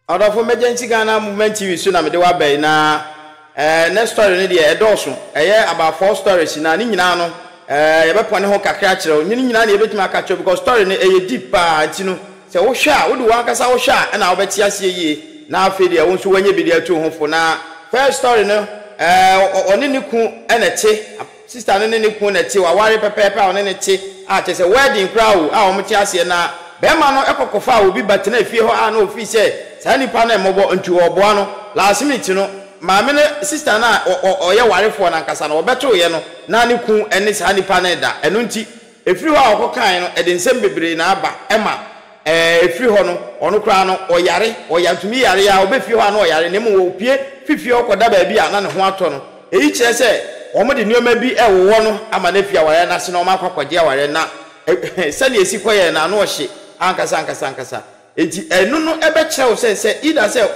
Order for emergency Ghana movement TV so na me de wa bai na next story ne de e doso about 4 stories na ni nyina no ye be pone ho kakra kire ni nyina na ye betuma aka kire because story ne e deep pa anti no se wo hwa wo de wa kasa wo hwa na wo beti ase yie na afi de wo nso wanye bi de atu ho fo na first story no oni ni ku enete sister no ne ku na ti wa ware pepepe oni ne ti a che se wedding crowd a wo mti ase na be ma no ekokofa obi batena afie ho a na ofi se sani pa na mobo ntu oboa no last minute no maame ne sister na oye warefo na nkasa na obeto ye no na ne ku ene sani pa na da eno nti efiri ho a okokan no ede nsem bebre na aba ema efiri ho no ono kra no oyare oyantumi yare ya obefi ho na oyare ne mo opie fifi okoda ba bi a na ne ho ato no eyi kire se omo de nioma bi ewo no ama na fia ware na se na omo akwakwade ware na sani esi koye na no ohye ankasa enti enu no ebe kire se ida se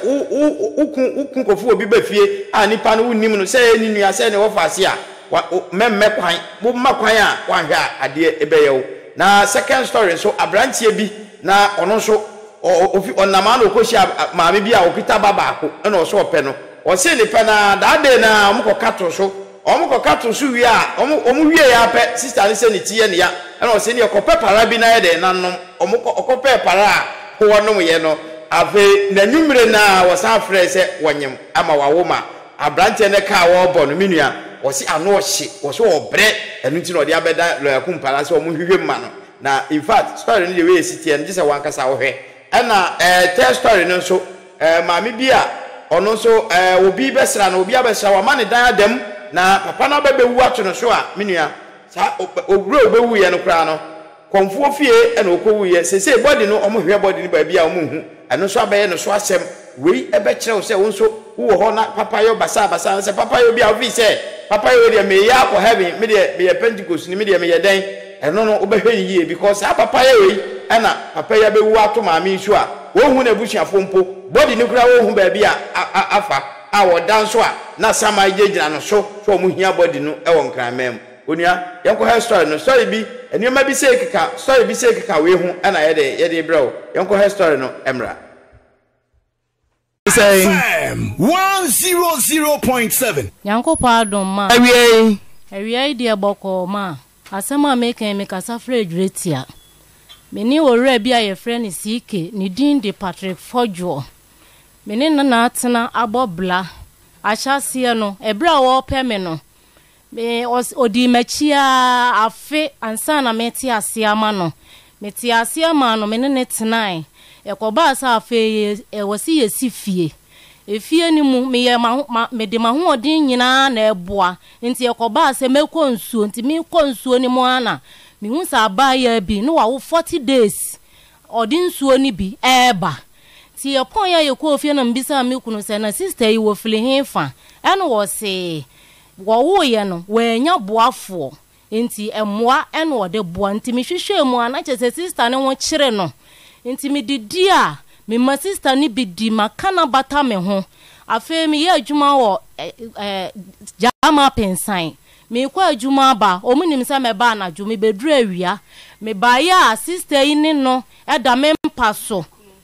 ukun kofu obi ba fie a nipa no nim no se ni nua se ne wo fase a memme kwan bo makwan a wanhwa ade ebe yewo na second story so abrantie bi na ono so ofi onama na okoshi maame bi a okita baba ako na oso ope no o se ni pe na daade na omukokato so wi a omu wie ya pe sister ni se ni tie ne ya na o se ni okope para bi na ye de nanom okope para ho wonom ye no ave na nwumre na wosan frɛ se wonyem ama wawoma abrantie ne ka wo bɔ no minua o se ano ohye o so obre enu ti no de abeda loyakum para se omu hwehwe ma no na in fact story ni the way city and just one kasa wo hwe na third story no so maame bi a ono so obi besra na obi abesra wa ma ne dan adam na papa na bebewu ato no so a minua sa owura obewu ye no kra no konfuo fie na okowu ye sese body no omo hwe body ni ba bia omo hu eno so abaye no so asem wei ebe kire wo se wo nso wo ho na papa yo basa se papa yo bia ofi se papa yo de me ya ko heaven me de Pentecost ni me de me ye den eno no obehwe yie because a papa ye wei na papa ya bewu ato maame nso a wo hu na busuafo mpo body ni kura wo hu ba bia afa a wo dan so a na sama jejina no so omo hia body no e wo nkramam onia yanko ha story no story bi enima bi se keka story bi se keka we hu na ye de bro yanko ha story no emra say 100.7 yanko pardon ma ewie ide boko ma asema meken me kasa fredretia meni owura bi aye friend CK ni din de Patrick Fojo meni na atena abobla ahyase no ebra wo peme no me odi machia afe ansa na meti asiama no meti asiama no meni ne tenai ekoba asa afe wasi yesi fie efie ni mu me de mahu odin nyina na eboa nti ekoba asa mekọ nsuo nti mi kọ nsuo ni mu ana mi hu sa abaya bi no wa 40 days odin nsuo ni bi eba ti epon ya yekọ ofie na mbisa mi kunu se na sister yi wo fili hefa eno wo se wo ye no wenya boafo nti emoa eno wo de boa nti mi hwehwe mu ana chese sister ne wo kire no nti mi didi a mi ma sister ni bidi makana bata me ho afa mi ye adwuma wo jama pensan mi kwa adwuma ba omunim se me ba na adwuma bedru awia me ba ya sister yi ni no eda me mpaso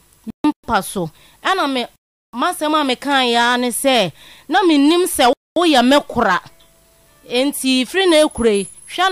ana me masema me kan ya ne se na me nim se wo ya mekura enti free na ekure hwa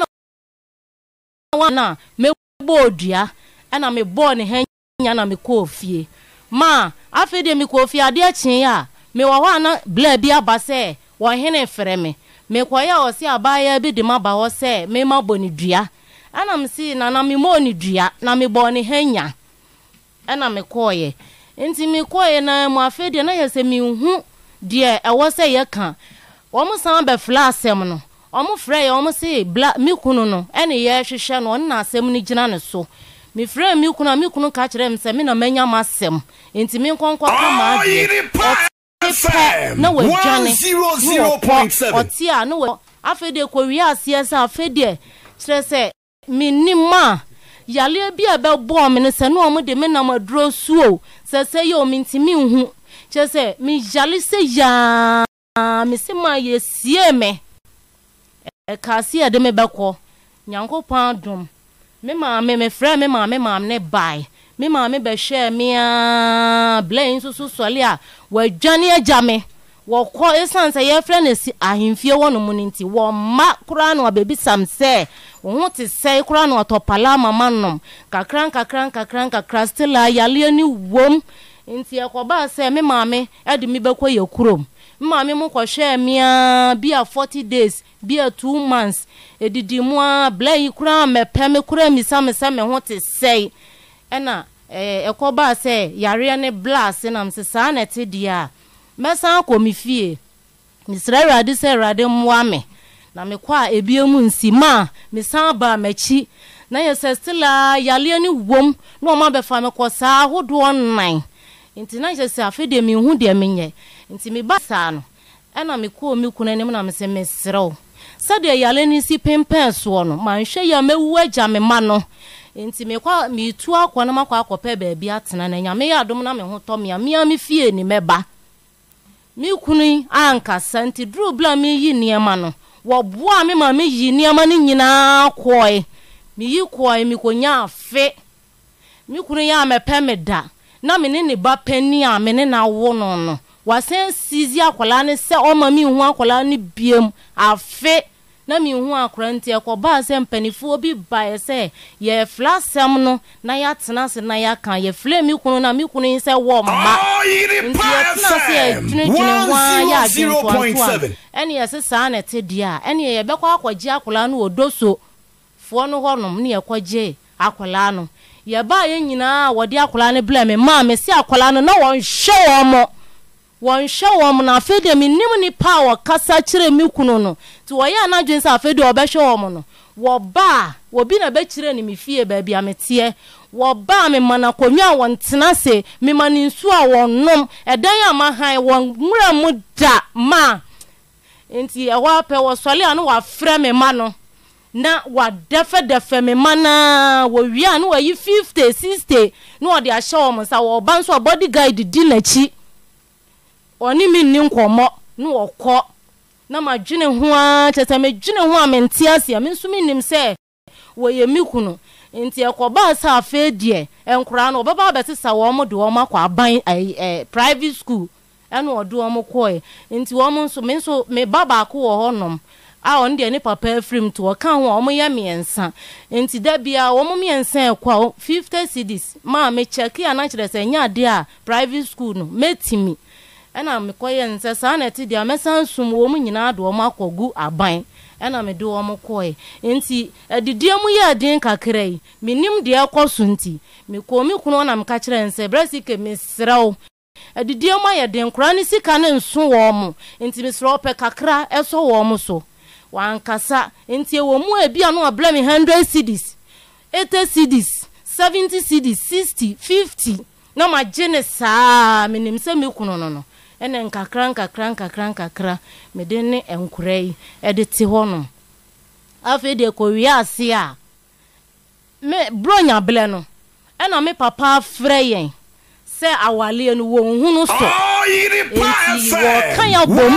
na me bodua ana me bo ne hanya na me kofie ma afede me kofie ade akyen ya me wo hwa na bla bi abase wo hene frɛ me kwaya o se abaya bi de maba ho se me ma boni dua ana me si na me mo ni dua na me bo ne hanya ana me koye enti me koye na mo afede na yese me hu de ewo se ye kan omo san be flasem no omo frɛ ya omo se bla mi kunu no ene ye hwehwɛ no na asem ni gina ne so mi frɛ mi kunu ka kyerɛ me se me na manya masem enti me nkonkɔ ka ma ade na we dwane 100.7 oti a no we afede ko wi asie se afede kyerɛ se mi nima yale bi a be bo me ne se no omo de me na maduro suo se ye o mi ntimi hu kyerɛ se mi yale se ya me se ma ye sie me kasi ade me beko nyanko pandum me ma me frɛ me ma ne bai me maame be share me blain so sole a wadwane agya me wo kɔ esan sɛ ye friend si ahemfie wɔ no mu nti wo ma kura no abebi sam sɛ wo ho te sɛ kura no atopala mama nom kakran still ayale ani wom nti ekoba sɛ me maame ede mi bekɔ ye kurom maame mu kɔ hwɛ me bia 40 days bia 2 months edidi mu blai kura mepɛ me kura mi sam sɛ me ho te sɛ ɛna ekoba sɛ yare ne blast na msesa na te dia mesa ko mi fie misra rade se rade mwa me na me kwa ebiemu nsima me san ba machi na yese stila yale ani wom na o ma be fa me ko sa hodo online nti na yese afede me hu de menye nti me ba sa no na me ko mi kuna nim na me se mesrew sade yale ni si pempen so no man hwe ya mewu agya me ma no nti me kwa mi tu akwa na makwa akɔpɛ ba bia tena na nya me ya dom na me ho tɔ me fie ni meba mi kunu anka santi dru bla mi yi niema no wo boa me ma me yi niema ni nyina koi mi yi koi mi konya afe mi kunu ya mepɛ me da na me ne ba pani a me ne na wo no wasen sizi akola ne se o ma mi hu akola ne biem afe na mi hu akora nti ekoba se mpanifo bi bae se ye flasem no na ya tena se na ya kan ye fle mi kunu na mi kunu se wo ma OYEREPA FM 100.7 ene ye se sa na te dia ene ye bekwa akwaji akola no odoso fo no honom ne ye kwaje akola no ye ba ye nyina wode akola ne bla me ma me se akola no na won hwe won hwe na afede me nim ni power kasa kire mi kunu no ti wo ya na dwen sa afede obehwe no wo ba wo bi na be kire ni me fie ba bia mete wo ba me mana konwa won tena se me mani nsu a wonnom edan ama han won mura mu da ma enti e wa pe wo sole anu wa frɛ me ma no na wa defe me mana wo wi anu wa yi 50 60 no wo de a hye wo sa wo ban so bodyguard di na chi oni mi ni nkomo no okọ na ma dwene ho a chese me dwene ho a mente ase me nso mi nim se wo ye mi kunu nti ekoba sa afedie enkura no obeba betisa wo mo de wo makwa aban private school eno odo wo mo koe nti wo mo nso me baba ko wo honom a on de ne papa afrim to wo kan ho wo mo ye miensa nti da bia wo mo miensa ekwa 50 cedis ma me check ya na kire se nya de a private school no metimi ena me koye nse sa na ti dia mesansum wo mu nyina do mo akogu aban ena me do wo mo koye enti adidie mu ye adin kakrai minim de ekoso nti me ko mi kunu na me ka kire nse brasike me sraw adidie mu ye den kra ni sika ne nso wo mo enti me sraw pe kakra eso wo mo so wankasa enti wo mu ebia no abla me 100 cedis 80 cedis 70 cedis 60 50 na ma gene sa minim se me kunu no ene nkakra me de ne enkurai e de ti hono afi de ko wiase a me bronya ble no ena me papa freyen se awale no wo hunu so OYEREPA FM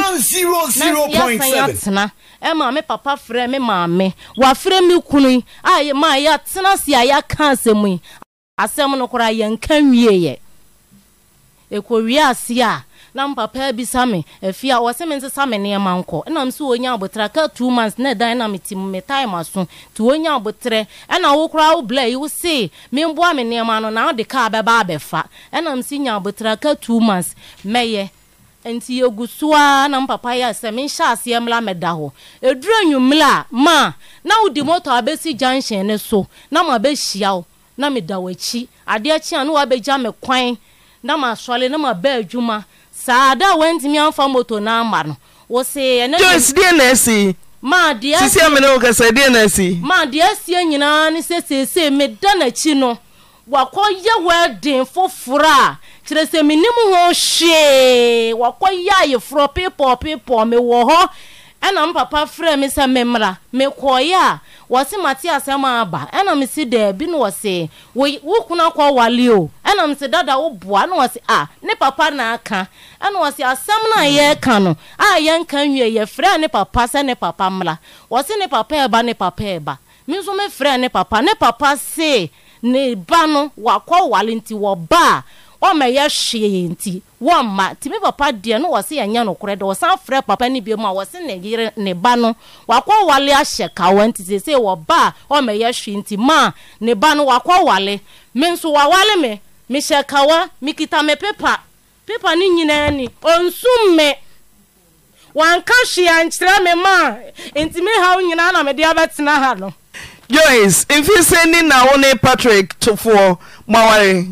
100.7 ema me papa fre me maame wa fre me kunu a ma ya tena si aya kan asemu asem no kora ye nkan wieye e ko wiase a na mpapa bi same afia wo se mense same ne manko na mso onya abotra ka 2 months na dan na metim me time aso to onya abotre na wo kura wo bla yi wo se me mboa me ne ma no na de ka beba abefa na msi nya abotra ka 2 months meye enti yegusua na mpapa ya se me hya ase mla meda ho eduru anwumla ma na wo di moto abesi junction ne so na ma be hia wo na me da wachi ade achi anu wa be ja me kwan na ma swale na ma ba adwuma Sada went me on for moto na man. Was say just DNC. Ma dear Sisi amene ka say DNC. Ma dear see nyina ni say me dana chi no. Wakoye wedding for fra. Kire se me nim ho hwe. Wakoye ye fro people me wo ho. Ena papa frɛ me se memra me koya wose mate asema aba ena me si da bi no wose wo kuna kwa wale o ena me se dada wo boa no wose ne papa na aka ena wose asem na ye ka no ye nkan wie ye frɛ ne papa se ne papa mla wose ne papa eba me nso me frɛ ne papa se ne ba no wakɔ wale nti wo ba o ma ye hwe nti wo ma ti me papa de no wo se anya no kore de wo san frɛ papa ni bi mu a wo se ne yire ne ba no wakɔ wale ahye ka wa nti se wo ba o ma ye hwe nti ma ne ba no wakɔ wale me nso wa wale me hye ka wa mi kita me pepa ni nyina ni onsum me wan ka hwe ankyerɛ me ma nti me ha nyina na me de abetena ha no Joyce, if you say ni na one Patrick to for maware.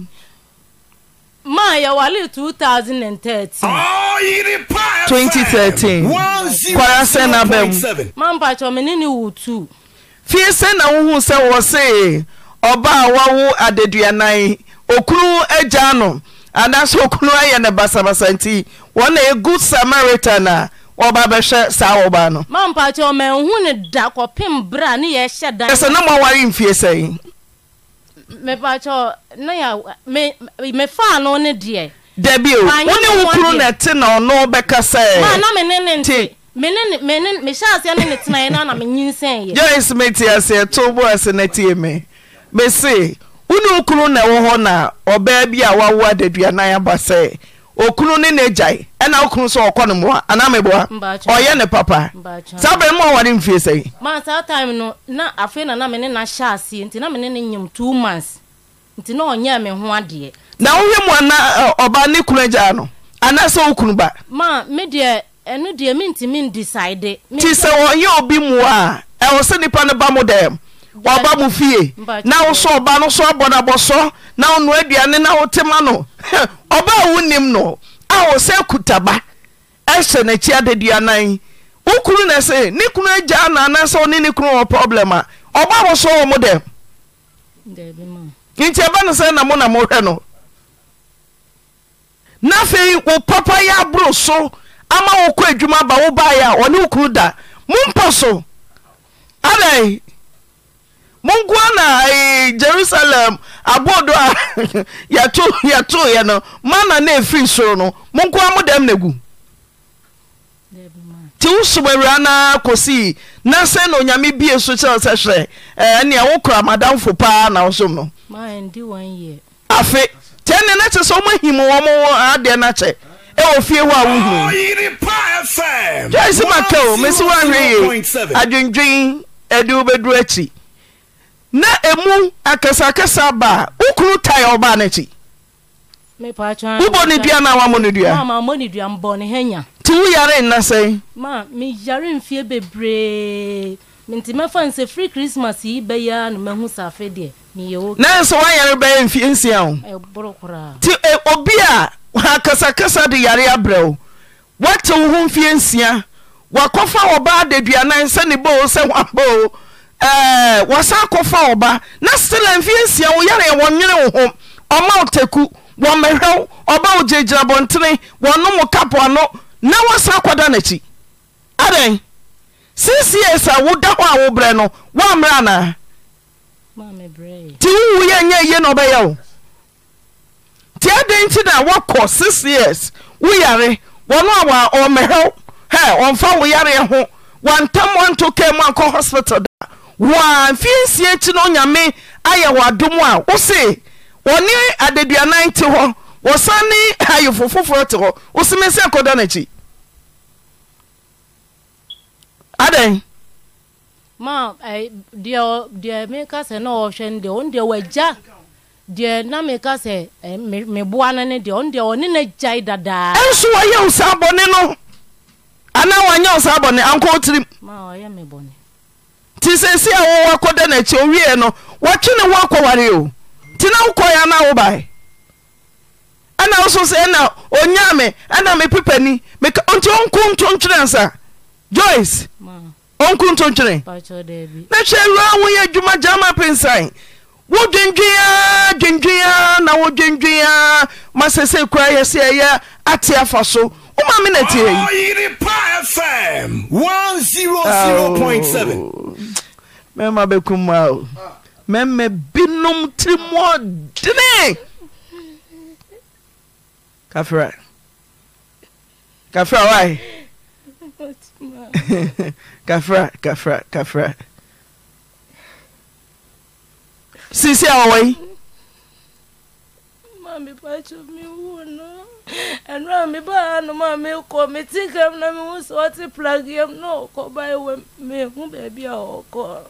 Ma ya wale 2013. Oyerepa 2013. Kwara se na bem. Ma mpa cho me ni wutu. Fie se na wo hu se wo se oba wawo adeduanan okunu agya no anaso okunu aye ne basabasa nti wona a good Samaritan na oba behwe sa oba no. Ma mpa cho me hu ne da kopim bra ne ye hye dan. Ese na mo ware mfie sei. Me pa cho na ya me fa no ne de. Debi o woni wukuru na te na ono beka say. Ma na me ne nti. Me sha ase ne tena na me nyinsen ye. Joyce meti ase to bo ase na tie me. Me say woni wukuru na wo ho na oba bi a wawo adeduanan aba say. Okunu ne nejai ena okunu so okono mo ana meboa oye ne papa sabe mo wari mfie sei ma sa time no na afi na me ne na sha ase nti na me ne nyim 2 months nti na onya me ho ade na wo hwe mo na oba ne kunu agya no ana so okunu ba ma me de enu de me nti me decide ti se oye obi mu a e wo se nipa ne ba mo dem oba mu fie na wo so oba no so abona boso na wo no aduane na wo tema no oba wunim no a wo se kutaba ehye na chi adeduanan ukuru na se ni kunu agya na na so ni kunu problem a oba wo so wo mo dem debi ma nti aba no se na mo hwe no na fe wo papa ya bro so ama wo kɔ adwuma ba wo ba ya oni ukuru da mumpa so alai Mungwana Jerusalem abodo a yato ye no mana na efiri soro no munkwa modem negu ti usubewura na kosi na se no nyame bie so che se hwe ne wo kura madam fo pa na wo no ma ndi 1 year afi tene na che so mahimu wo mo ade na che e wo fie ho a wo hu Oyerepa FM Joyce Makao mesi wa hwe adwendwen edu bedru achi na emu akasa ba ukuru tai oba na chi me pa chan ubo ni dua na wa mo ni dua ma mo ni dua mbo ni henya ti wu yare na sei ma me yare mfie bebre minti me fan se free Christmas yi be ya no mahu safe de ni ye o na so wa yare be mfie nsia ho e borokura ti obi a akasa de yare abrɛw what wo mfie nsia wakofa oba de dua na nsa ni bo se wa bo wasa kofa oba na still mfie nsia wo yare wonwere wo ho oma oteku wo mehwew oba ojegira bontene wono mo kapo ano na wasa kwada na chi aden CCS a wo da ho a wo bre no wo mra na ma me bre ti wu ye no be ye wo ti aden ti na wakọ 6 years wo yare wono awa o mehwew on fa wo yare ho wantam wanto kem akọ hospital wa fiensie chi no nyame aye wadom a wo se woni adeduanan ti ho wo sani aye fofoforo ti ho wo se mesi akoda na chi aden ma dia me ka se no hwen de on de waja de na me ka se me boana ne de on de oni na jai dada enso wa ye usabone no ana wanya usabone anko tirim ma o ye me bone ti sesi a wo wakoda na chi owie no watwene wo akware o ti na wo koya na wo bai ana wo so se na onyame ana me pepani me onti onkuntontwensa Joyce ma onkuntontwen pa cho debi na hwera wo ye dwuma jama pensan wo dwendwea na wo dwendwea masese kura ye se ye ate afa so o ma me na tie yi Oyerepa FM 100.7 mema bekuma o meme binum trimo dine kafra why Sisi away. Mammy, patch of me, no. And Rammy Ban, Mammy, call me, take him, no, so to plug him, no, call by me, baby, or call.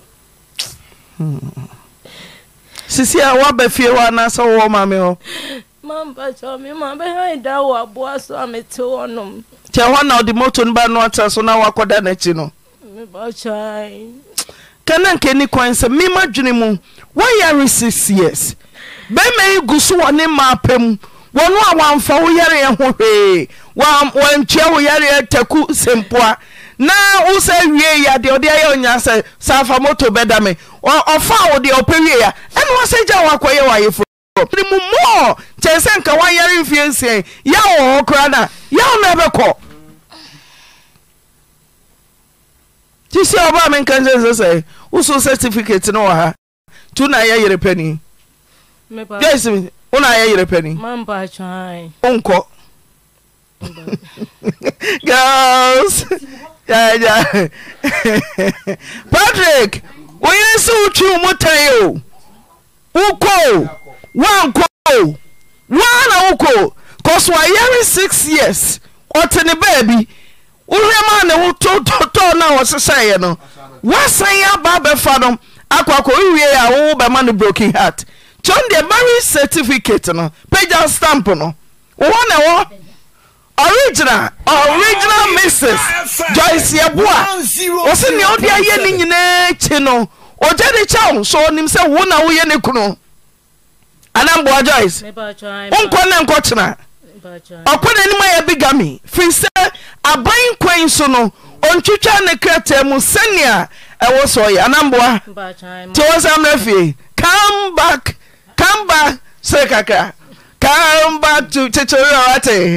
Sisi awa be fie wa na so wo mame Mam patch of me, mam behind that wa boss, so I'm a two on them. Tell one now the motor ba no ata so na wakoda na chi no. Me patch. Kana nke ni kwan se me madwene mu. Why are 6 years? Be me gusu woni mapem. Wono a wamfa wo yare ho hwe. Wan tia wo yare taku sempoa. Na wo say wie ya de ode aye onya say safa moto beda me. Ofa wo de opewie ya. Ene wo say ja wakoye wayefo. Ni mu mo chese nka wan yare mfiensie. Ya wo kra na. Ya na beko. Tisi oba men kan say uso certificate no ha. Tu na ya yere pani. Me pa. Yes, una ya yere pani. Mam patch. Unko. Girls. Yeah. Patrick, we is so true motayo. Uko. Wanko. Uko. Cause we are 6 years. What in the baby? Urema na to na wo sesay no. Wasan ya baba fadom akwako wiye ya wo be man broken heart. John the marriage certificate no. Page stamp no. Wo na wo original Mrs. Joyce Yeboa. O se ne odi aye ni nyina chi no. O je de chawo so nim se wo na wo ye ne kuno. Anambo Joyce. Unko na nko china. Okwana ni ma ya bigami. Fi se aban kwan so no. Ontwitwa ne krata mu senia e wo so ya Anambo. To wasam refi. Come back. Say kaka. Come back to Chichorate.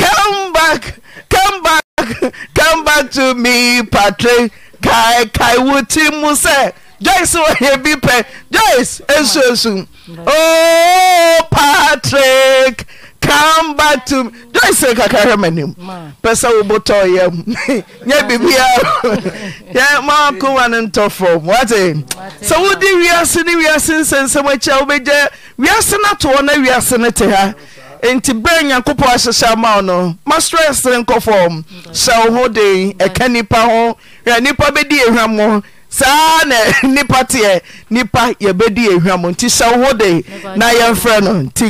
Come back to me, Patrick. Kai wuti muse. Joyce wo he bi pe. Joyce enso. Oh, Patrick. Come back to me. Joyce say kaka manim. Pesa wo boto yam. Nya bibia. Ya ma ko wan ntofo. What? So wo di wiase sense mo cha wo beje wiase na to na wiase ne te ha. Enti branya kopo ahyehyɛ ma no ma stress nko form shaw ho de e kanipa ho ya nipa bedi ehwamo saa na nipa te nipa ye bedi ehwamo nti shaw ho de na ye frɛ no nti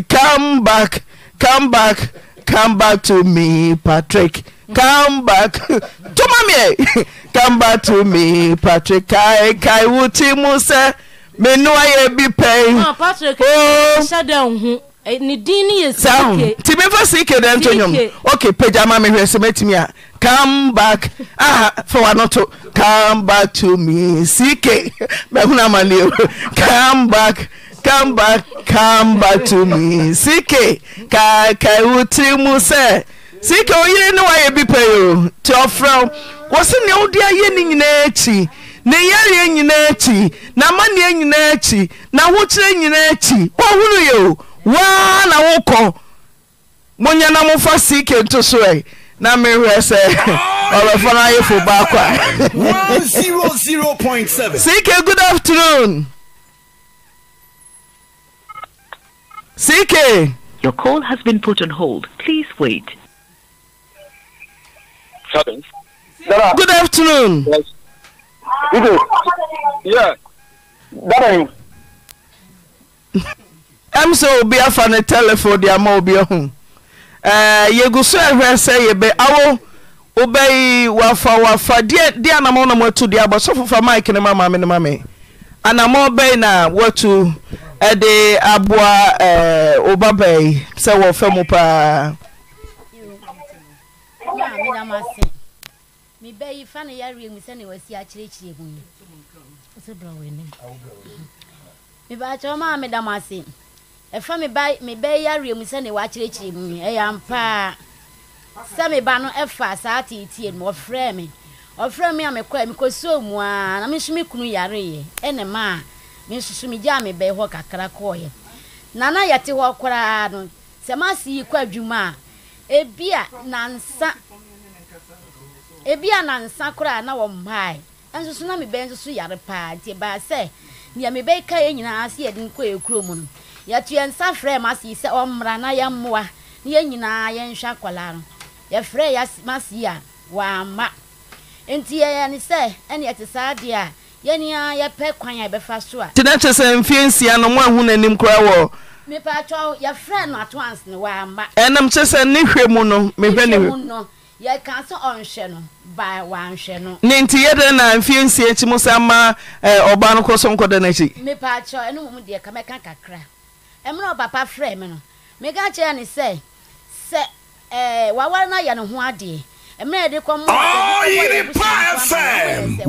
come back to me Patrick come back to mommy come back to me Patrick kai wuti mu se menu aye bi pay Patrick shut down hu ni dini yes ti me fa sike den tonyom okay pejama me hwese metimi a come back for one to come back to me sike me huna male come back to me sike kai wuti mu se sike oyire ne waye bi payo ti ofra wo se ne odi aye ni nyina echi ne yare nyina echi na mane nyina echi na wo kire nyina echi wo hunu yo wa na woko monya na mo fa sike nto so na me hwe se oba na ye fo ba kwa 100.7 Sike, good afternoon. Sike, your call has been put on hold. Please wait. good afternoon. Yeah. I'm so be a fan telephone dia mo bi ohun. Ye go so ehwe say ye be awo obey wafa dia na mo na mo tu dia bo so fofa mic ne mama me ne mama. Ana mo be na watu de aboa obabay se wo femu pa. Ya me da mase. Mi be yi fa na yare mi se ne wasi a kirechire hu. So bra we ne. Mi ba cho ma me da mase. E fa me be yare mi se ne wa kirechire mu. E ya mpa. Se me ba no e fa sa tie mo frɛ me. Ofrɛ me amekɔ me koso mu a na me hwe me kunu yare ye. Ene ma me hwe me gya me be ho kakra kɔye. Na yɛte ho kora no. Se ma si kɔ adwuma ebia nansa kora na wo mhae. Enso so na me be enso so yare pa tie ba se nia me be ka ye nyina ase ye den ko ye kuro mu no ya tu en sa frɛ ma si se omra na ye mmoa ye nyina ye nhwa kwala no ye frɛ ya masi a wa ma enti ye ne se ene ye te sa de a ye nia ye pɛ kwan ya be fa so a tina chese mfiensia no mo ahu nanim kra wo me pa cho ye frɛ no at once no wa ma enam chese ne hwɛ mu no me hwɛ ne no ye kan so onhwɛ no ba wa nhwɛ no ne nti ye de na mfiensia chi mo sama oba no koso nkoda na chi me pa cho eno mu de ka meka kakra emra papa frɛ me no me ga che ne se wa wa na ya no ho ade emra de kom Oyerepa FM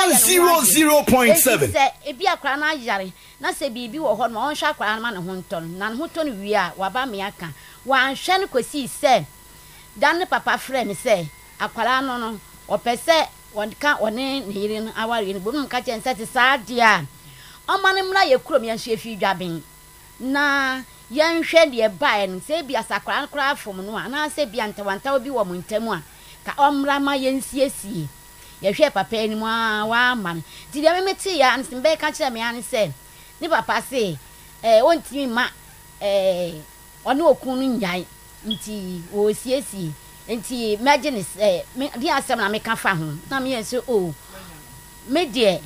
100.7 se ebi akra na yare na se bibi wo ho no onhwa akra na ne ho nton na ne ho to no wi a wa ba me aka wa nhwɛ no kosi se dan ne papa frɛ me se akwara no no opese wonka one ne yire no aware no bonu ka che nse te saa dia omane mra ye kurom ye hwe fi dwaben na ye nhwɛ de bae no se bia sakwara kra afom no ana se bia ntawanta obi wo muntamu a ka omra ma ye nsiesie ye hwɛ papa ani mu a wa man ti de me ti ya nsimbe ka kire me an se ni papa se ontimi ma one okun no nyai nti wo siesie nti imagine me di asem na me ka fa ho na me yenso me die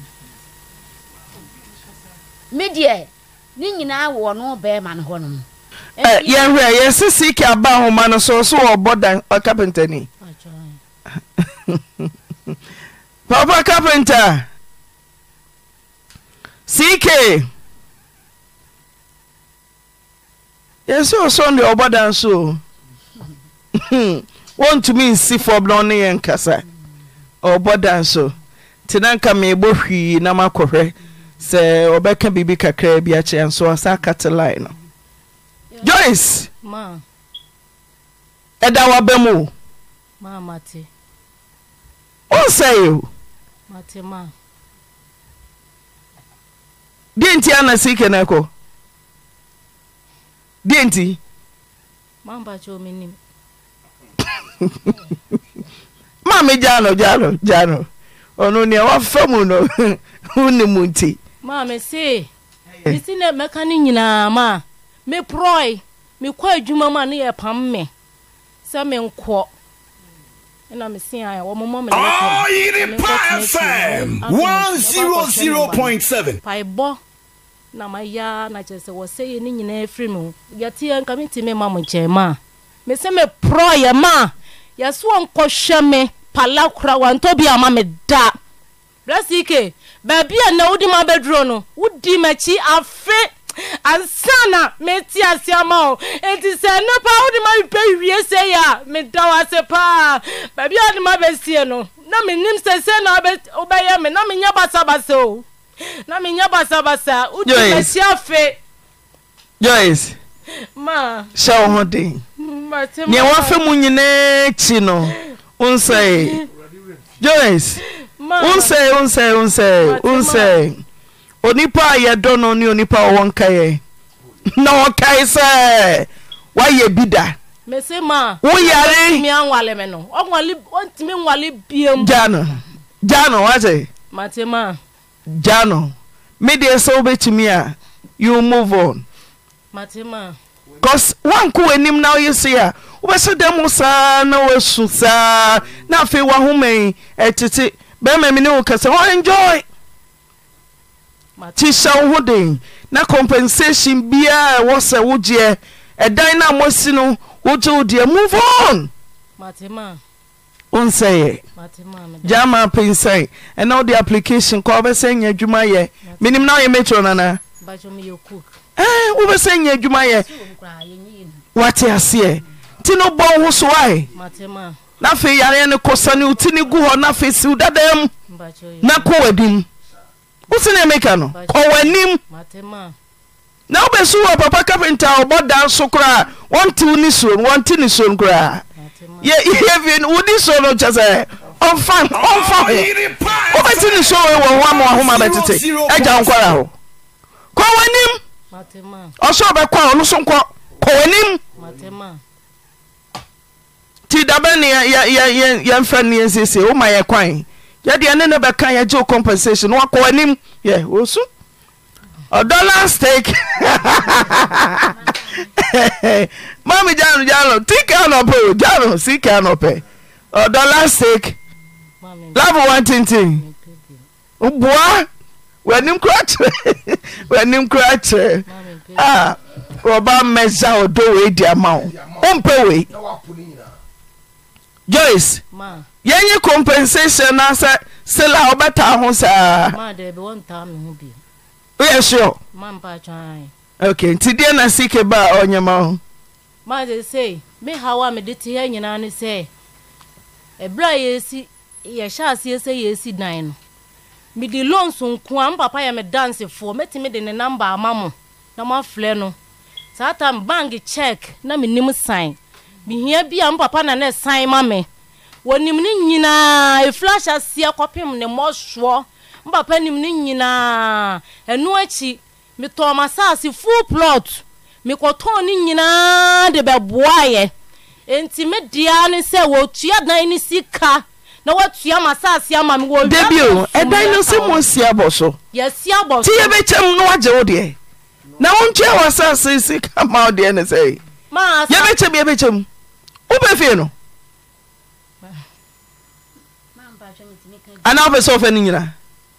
ni nyina wo no be man ho no ye hwe ye sisi ki aba ho ma no so obodan carpenter ni papa carpenter CK yes so ndi obodan so want to mean see for blonde and kasa obodan so tinanka me bo hwi na makohwe se obeka bibi kakra bi a che so asa line no Joyce ma eda wa bemu ma mate o say you mate ma dienti ana sike na ko dienti mamba cho minim mama jano onu ne wa famu no uni munti mama se isi ne meka ni nyina ma me proi me kwa adwuma ma ne ye pam me se me nkọ ena me sin aya wo momo me Oyerepa FM 100.7 pai bo na maya na chese wo se ye ni nyina afri mu yati an kamiti me ma mo chema me se me proi ma ya so nkọ hwe me palakura wanto bi ama me da rasike ba bia na wudi ma bedro no wudi machi afe ansana meti asiama o enti se no pa wudi ma pe wie se ya me da wase pa ba bia de ma besie no na me nim se na obeye me na me nya basa o na me nya basa wudi machi afe Joyce ma show hodin ne wa fe mu nyina chi no unsay Joyce unsay onipa ye dono ni onipa wonka ye na okai se wa ye bida me se ma wo yare mi anwale me no onwale ontimi nwale biem jano wa say matema jano me dey so betimi a you move on matema cause one ko enim now you see a we so dem sa na we su sa na fe wa homen etete be me ne wo kase ho enjoy ti sha wo den na compensation bia wo se wo je edan na mosi no wo je wo de move on matema on say matema jama pensai and now the application ko be say nya dwuma ye minim na ye metro nana ba jo me yo cook wo be say nya dwuma ye what ase ti no bon ho so ai matema na fe yare ne kosane utini gu ho na fe si dadam na ko wadim usine meka no ko wanim matema na obesu wo papa carpenter oboda so kra wanti ni so kra ye even udi so no chase on fan obeti ni so we wo ho ma betete eja nkwara ho ko wanim matema oso be kwa onu so nko ko wanim matema ti dabe ni ya mfa ni nsese o ma ye kwan ya de ne be kan ya je compensation wa ko anim ye osu $1 steak. Mami Jano, take on up, Jano, seek on up. $1 steak. Love one thing. Boy, when him crutch, ah, Roba Mesa do it the amount. Umpe Joyce, yenye compensation answer, sell our better house. Ma, there be 1 time who be. Yeah, sure. Mampa try. Okay, today na seek about on your mouth. Ma, they say, me how I did here, you know, say, a bra yesi, ye shall see, say, yesi 9. Me the lonesome kwam papa ya me dance for meti me de ne number amamo na ma fleno satan bank check na me nim sign me hia bia papa na na sign ma me wonim ni nyina e flash asia kopim ne moso papa nim ni nyina enu achi me to masasi full plot me koton ni nyina de beboaye enti me dia ne se wo tua dan ni sika na watua masasi ama me wo debut edan no se mo sia boso yes sia boso ti ye be chem no age wo de na won tua wasasi sika ma de ne say ma ye be chem wo be fie no ana be so fe ni nyina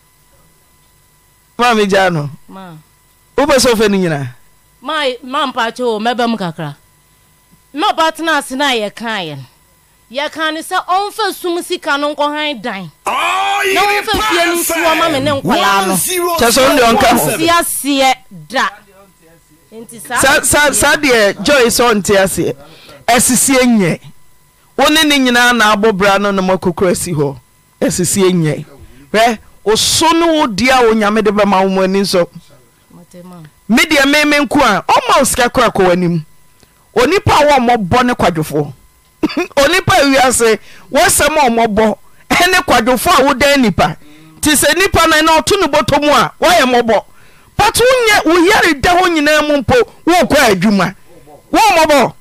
ma me jano ma wo be so fe ni nyina ma mpa cho mebam kakra no partners na ye kan ya kan se onfa sum sika no nko han dan na onfa fie ni suwa ma me ne nkwala no cheso ndi onka ho sia da enti sa de joy so ntiase esisie nye woni ni nyina na abobra no no makokura si ho esisie nye oso no odia onyame de be ma wo ani so media meme nku a o ma sika kora ko wanim onipa wo mo bone kwadwofo onipa wiase wosem omobo ene kwadwofo a wodan nipa ti se nipa na otu no botomu a woye mobo but unye uyare da ho nyina mu mpo wo kwa adwuma wo mobo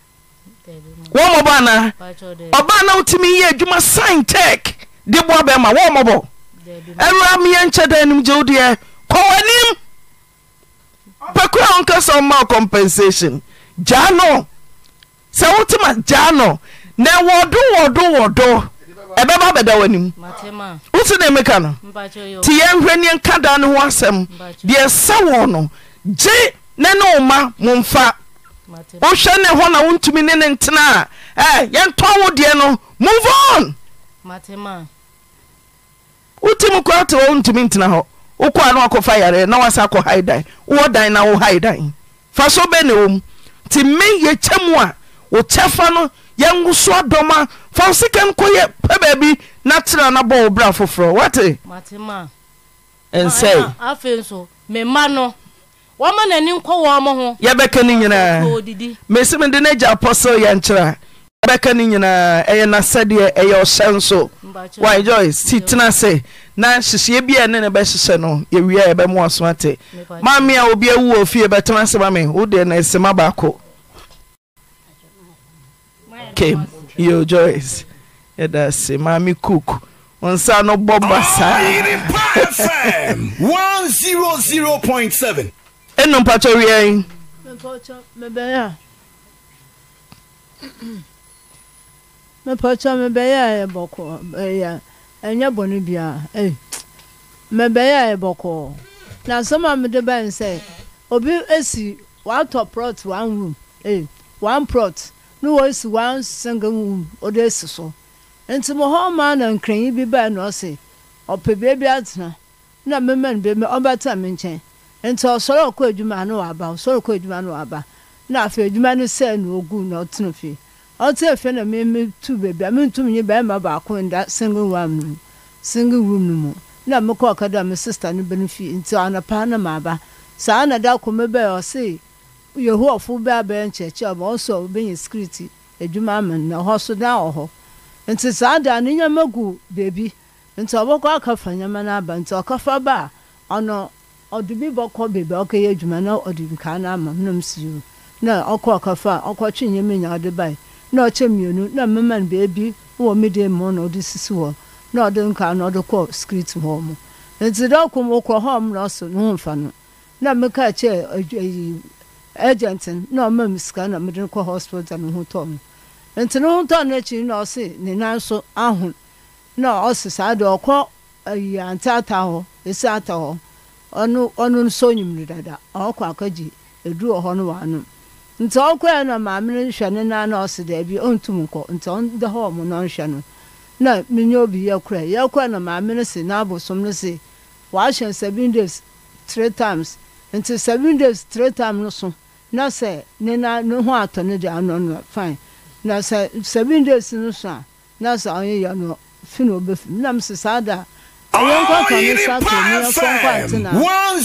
na oba na utimi ye adwuma sign tech de bo be ma wo mobo ewra mi enche da nim je odie ko wanim pakura onka so ma compensation jano se wotima jano na wodo ebeba beda wanim uti na emeka no ti yenhwani nkada no ho asem de sawo no je ne no ma mumfa wo hwe ne ho na wontumi ne ntena yento wo de no move on matema uti mu kwate wo ntumi ntena ho ukwa no akofa yare na wasa akọ haidan wo dan na wo haidan fa so be ne wom ti me ye chemu a wo chefa no yanguso adoma fa sikan koye pebabi na tira na bo bra foforo wate matema and say afenso me mano wo ma nani nko wo mo ho ye beka ni nyina mesim de na ja apostle ya nchira beka ni nyina eye na sade eye o senso why Joyce titna say na hihye bia ne ne be hihye no ye wi e be mo aso ate mami a obi awu ofie betema se mami wo de na esema baako came yo Joyce say mami cook on sa no bomba sa OYEREPA FM 100.7 eno pacho wi me pacho me be ya e boko ya enya bonu bia me be ya e boko na sama me de ban say obi esi one top plot one room one plot no was one single room odesi so enti mo ho ma na nkran bi ba no se opebe bi atena na memman be me obata me nchen enti osoro ko adwuma no aba na afa adwuma no se na ogu na oteno fi otefe na me tu bebi me ntum nyi ba ma ba ko nda single room no mo na me ko kada me sister no benefi enti anapa na ma ba sa na da ko me be o se yehoofo ba ba ncheche o so be security adwuma amen na ho so da ho enti sa da ne nyamagu bebi enti oboko akafa nyama na aba enti okafa ba ono odubi boko bebi okaye adwuma na odubi ka na ama nam siu na okọ akafa okọtwe nyama nya ode bai na ochemionu na mman bebi wo mede mo na odi sisi wo na ode nka na ode ko security ho mo enti da ko mo ko ho mo so no mfa no na meka che agent na ma miska na me ko hospital no ho to nti no ho to na chi na o se ne nan so ahun na o se sa de okọ antata ho esata ho onu so nyim dada okọ akaji edu ho no wa no nti okọ na ma me hwe ne na na o se da bi ontum nko nti on de ho mo no hwe no na minyo bi yakura na ma me se na abosom no se wa hyen 7 days 3 times until 7 days 3 times no so na say ne na no ho ato ne dia no fine na say 7 days no so na say onye ya no fino obefim na mse sada ayen kwa kan ne sa ko ne kon kwa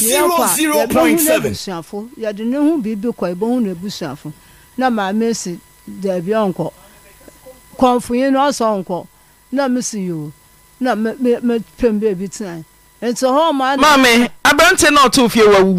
100.7 ya de ne hu bibi kwa ebo hu na busuafo na ma me se da bi onko konfuye no so onko na mse yo na me pembe bi tan ento ho ma mame abante na to fie wawu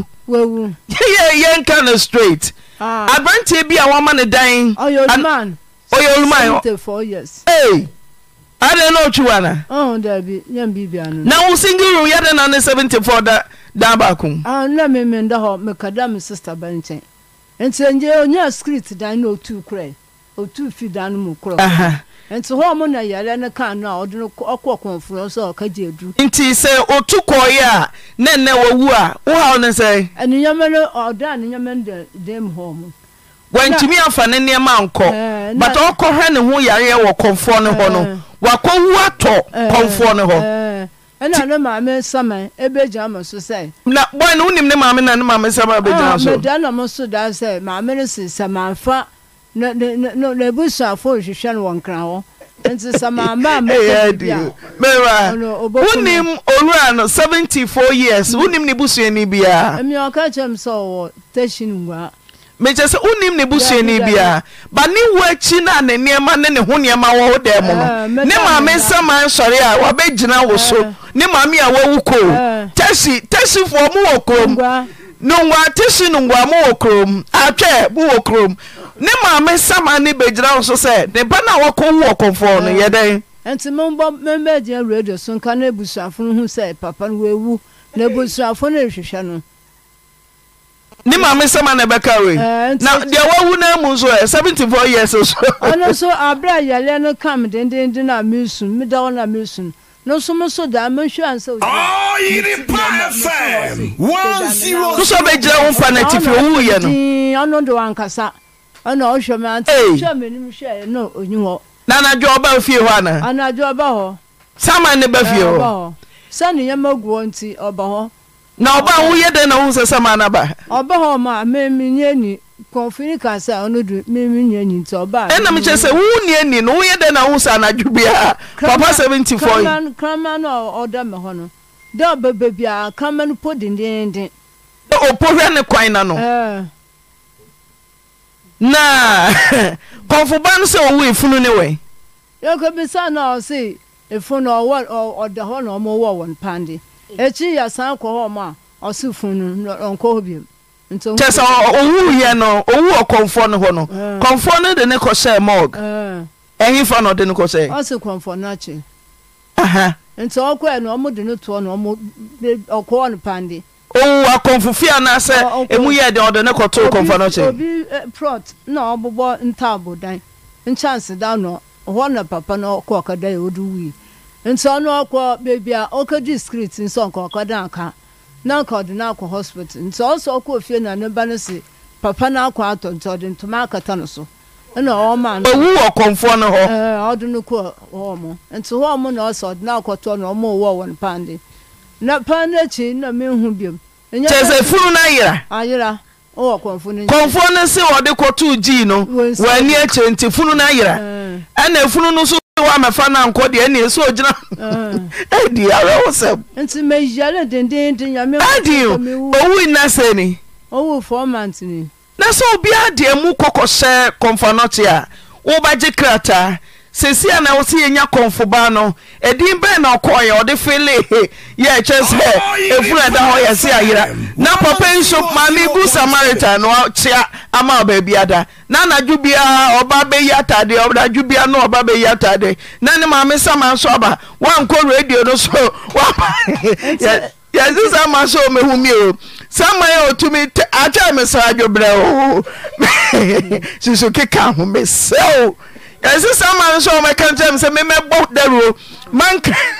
ye nka straight abante bi a wama ne dan oyoluman 74 years hey I don't know chuana there be nyam bibia no na wo single room ya na 74 da ba kun na me nda ho me kada me sister banchen ento nje onya script dan no tu kure o tu fi dan mu kure ento ho mo na yale na kan na odno okwokonfuro so ka jedu nti se otukoye a nenne wawu a wo ha ne se eni nyamelo odan ni nyamende dem home wantimi afa ne ne ma nko but okọhwe ne ho yare wo konfo ne ho no wakọwu ato konfo ne ho ena no ma me saman ebeja ma so say na boy no nim ne ma me na ne ma me saman ebeja so me da na mo so da say ma me ne samanfa no busuafo hwehwe no wonkran ho nti samamba me mera unim olura no 74 years unim ne busuani bia emi oka chem so wo tashinwa me just unim ne busuani bia ba ni wachi na ne niema ne ho niema wo dem no ne ma me saman sori a wa begina wo so ne ma me a wawu ko tashi fo mu wo krom nungwa tishi nungwa mu wo krom atwe mu wo krom ne ma me sama ne begira so se ne ba na wakọ wo konfo no ye den enti mombo membe je radio so nka na ebusuafo hu se papa no wewu na ebusuafo na ehwehwe no ne ma me sama na beka we na dia wawu na mu so 74 years so ono so abra yale no kam den na misun mi da na misun no so mo so da man hwan so Oyerepa FM 10 so begira wo fa na tifi wu ye no ono do ankasa ana o hwe me Auntie hwe me nim hwe no onyiho na na jo ba fie ho ana ana jo ba ho sama ne ba fie ho sani ya magu nti oba ho na oba wo ye de na wo se sama na ba oba ho ma me nyeni konfini ka sa ono du me nyeni nti oba na me che se wo nyeni no wo ye de na wo sa na dwubia papa 74 krama no oda me ho no da bebe bia krama no podindindin o pohwe ne kwan na no na konfuban se owu ifunu ne we yoko bisa na o se ifunu o de ho na mo wo won pande echi ya san ko ho ma o se funu onko hobiem nto chesa owu ye no owu okonfo ne ho no konfo ne de ne ko share mog ehin fa no de ne ko share o se konfo na chi nto okwa no mo de ne to no mo okwo no pande owu akonfufia na se emu ye de ode ne ko to konfo no chi obi prot na obobo ntabo dan chance da no ho na papa no ko kada e odu wi nso no akọ baby a okadi script nso nko kada aka na ko de na akọ hospital nso so ko fie na ne ba no se papa na akọ ato nso de ntoma akata no so na o ma no owu okonfo no ho odu no ko ho mo nso ho mo na so de na akọ to no mo wo won pande na pande chi na me hu biem chese funu na ayira o konfo ne se wo de ko 2G no wani eche nti funu na yira ana funu no so wa mefa na nko de ene so ogina edi awo se nti me yale den ya me owu na se ni owu 4 months ni na so obi ade mu kokose konfonote a wo ba je krata sesi ana wo se yenya konfoba no edin be na okoye ode fele ye chese efura da ho ye se ayira na papa nso mami bu samaritan no chia ama oba ada na na dwubia oba be yatade oba dwubia no oba be yatade na ne mami sama nso oba wan ko radio no so wa Yes, this is my show me whom you. Somewhere to me, I tell me, so I do blow. She should kick out me so. Yes, this is my show. My country, say, me both the rule. Man,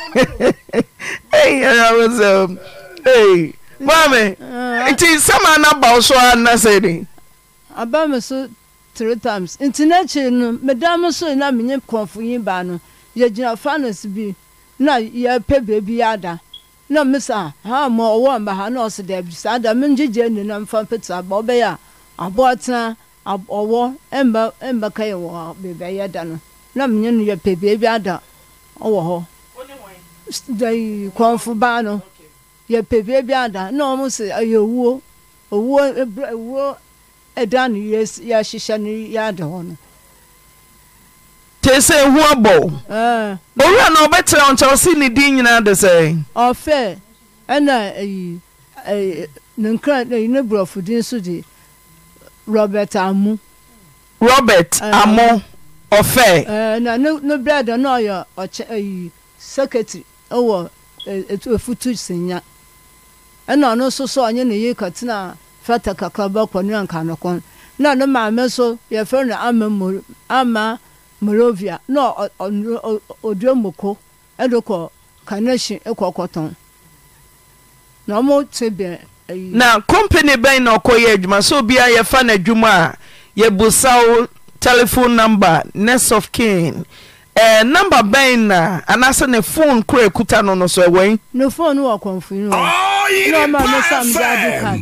hey, I was, hey, mommy, it is someone about so I'm not saying. About me so 3 times. International, Madame so in a minute confusion ban. Ye jina fanas be. Na ye pe baby yada. No, Miss, how more one by her nose, Deb, Sada Minjijan and Fampita, Bobea, a botna, a war, Ember Kay war, baby yadan. No, mean your pe baby yada. Oh, they confubano. Ye pe baby yada. No, almost a war, a done, yes, Yashishani yadon. They say wobble. Oh, no better on Chelsea, Dean, and say. Or fair, and a neighbor of Dinsudi, Robert Amu. Robert Amo, or fair. No bread or lawyer or secretary, or a footage senior. And I also saw any Katina, Fataka Club up on Yan Canacon. None of my meso, your friend Ama. Morovia, no, Odromoko, Edoko, Carnation, Equacoton. No more Tibia. Now, company bay no coyage, so be a fan of Juma, ye busao telephone number, nest of kin. Number bayna, and as a phone cray kutano no so away. No phone walk on for you. Oyerepa FM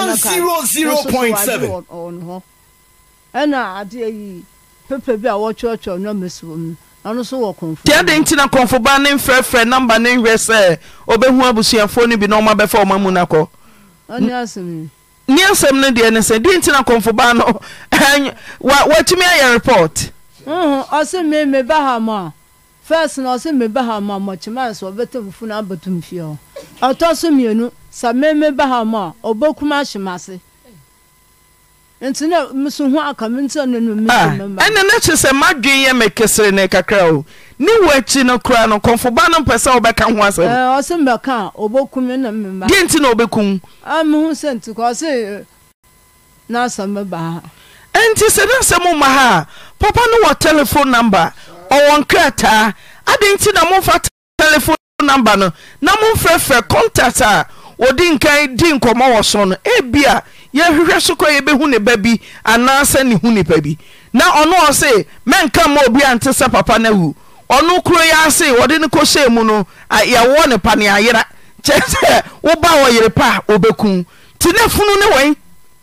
100.7. And I dear. Pepe be a watch or no miss woman. I also walk on. The other intina confobaning fair number name say, Obehu Abusia phone be normal before Mamunako. Niasem. Niasem ne de say, Dintina confobano. What to me I report? I say me bahama. First, no, say me bahama much man so better funa batum fio. I toss me no, some me bahama, or bokumash massy. Nti na musu ho akamento no no member ene na chese madwen ye mekesere ne kakra o ni wachi no kra no konfoba no pesa obeka ho asem o se mbeka obokum na member di nti na obekum hu sent ko se na asem ba enti se na asem ma ha papa no wa telephone number o won krata adi nti na mo fa telephone number no na mo frefre contact a odi nkan di nkomo wo so no ebia ye hwehwe so ko ye behu ne babi anasa ne hu ne babi na ono o se menka ma obi ante se papa na hu ono kuro ya se wode ne ko she mu no ya wo ne pa ne ayera chese wo ba wo yere pa obekun ti ne funu ne wen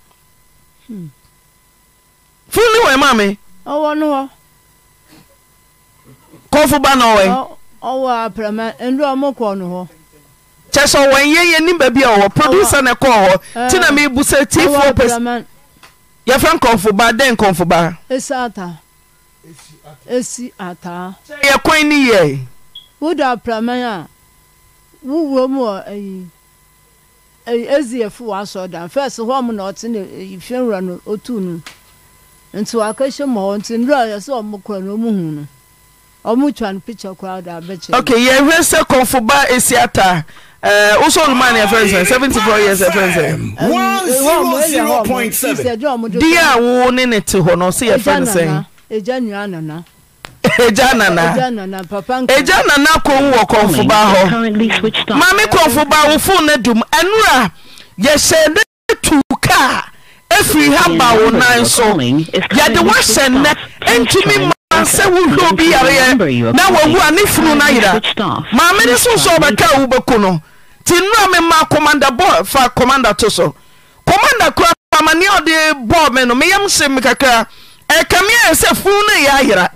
funu ne wen mame o wono ko fu ba no wen o wa prama endu amoko no ho so when ye ni baby o producer na call ti na me bu say T4 ya fan konfoba den konfoba esi ata ye kwan ni ye wo da praman a wo mu eziefu aso da first ho mu na ote na ifenra no otu nu nti akahye mo nti ndra ya so mo kwa no mu hu no omu twan picture crowd abeche okay ye hwese konfoba esi ata also man your friends 74 years friends 100.7 dia wo ne ne te ho no se your friends say ejanu anana papa ejana na ko wo konfoba ho mami konfoba wo phone na dum enura ye shede tuka efri haba wo nan so ye de wa senne entumi se wo bi yare na wo hu ani funu na yira ma me ne so so beka wo beku no ti no me ma commander boy fa commander to so commander kra mani ode boy me no me yam se me kakra e kamia se funu na ya yira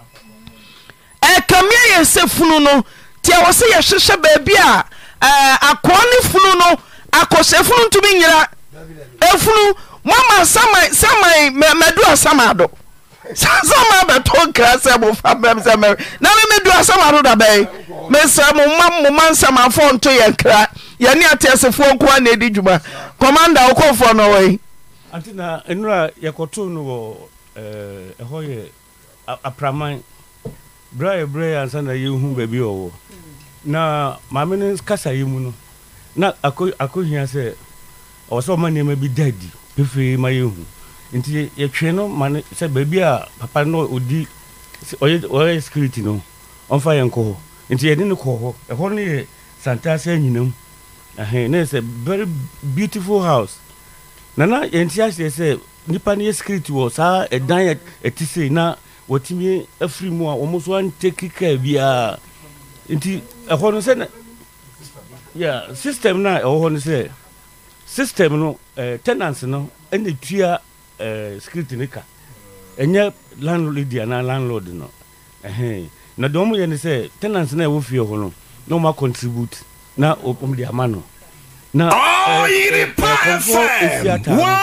e kamia se funu no ti a wo se ye hwehwe ba bia akoni funu no akose funu ntumi nyira e funu mama samai medu asamado sama beto krase bo fa bem sama na me medu asamado da bay me sam mo man sama fo nto ye kra ye ne atesefo nko na edi djuma commander okofo no we antina enura yekoto no wo eho ye apraman bra ansa na ye hu ba bi owo na maame ne kasa ye mu no na akohia say o so ma neme bi daddy pefe ma yehu nti ye twe no man say baby a papa no odi oye security no on fa yenko nti ye ni ko ho e ho no ye santa say nyinam na it's a very beautiful house nana yenti ase say nipa ne security wo sa edan etise na wotimi afri mu a almost one take care bia nti e ho no say yeah system na e ho no say system no tenants no ene tua security nika enye landlord dia na landlord no na domo ye ne say tenants na e wo fie ho no ma contribute na dia mano na Oyerepa FM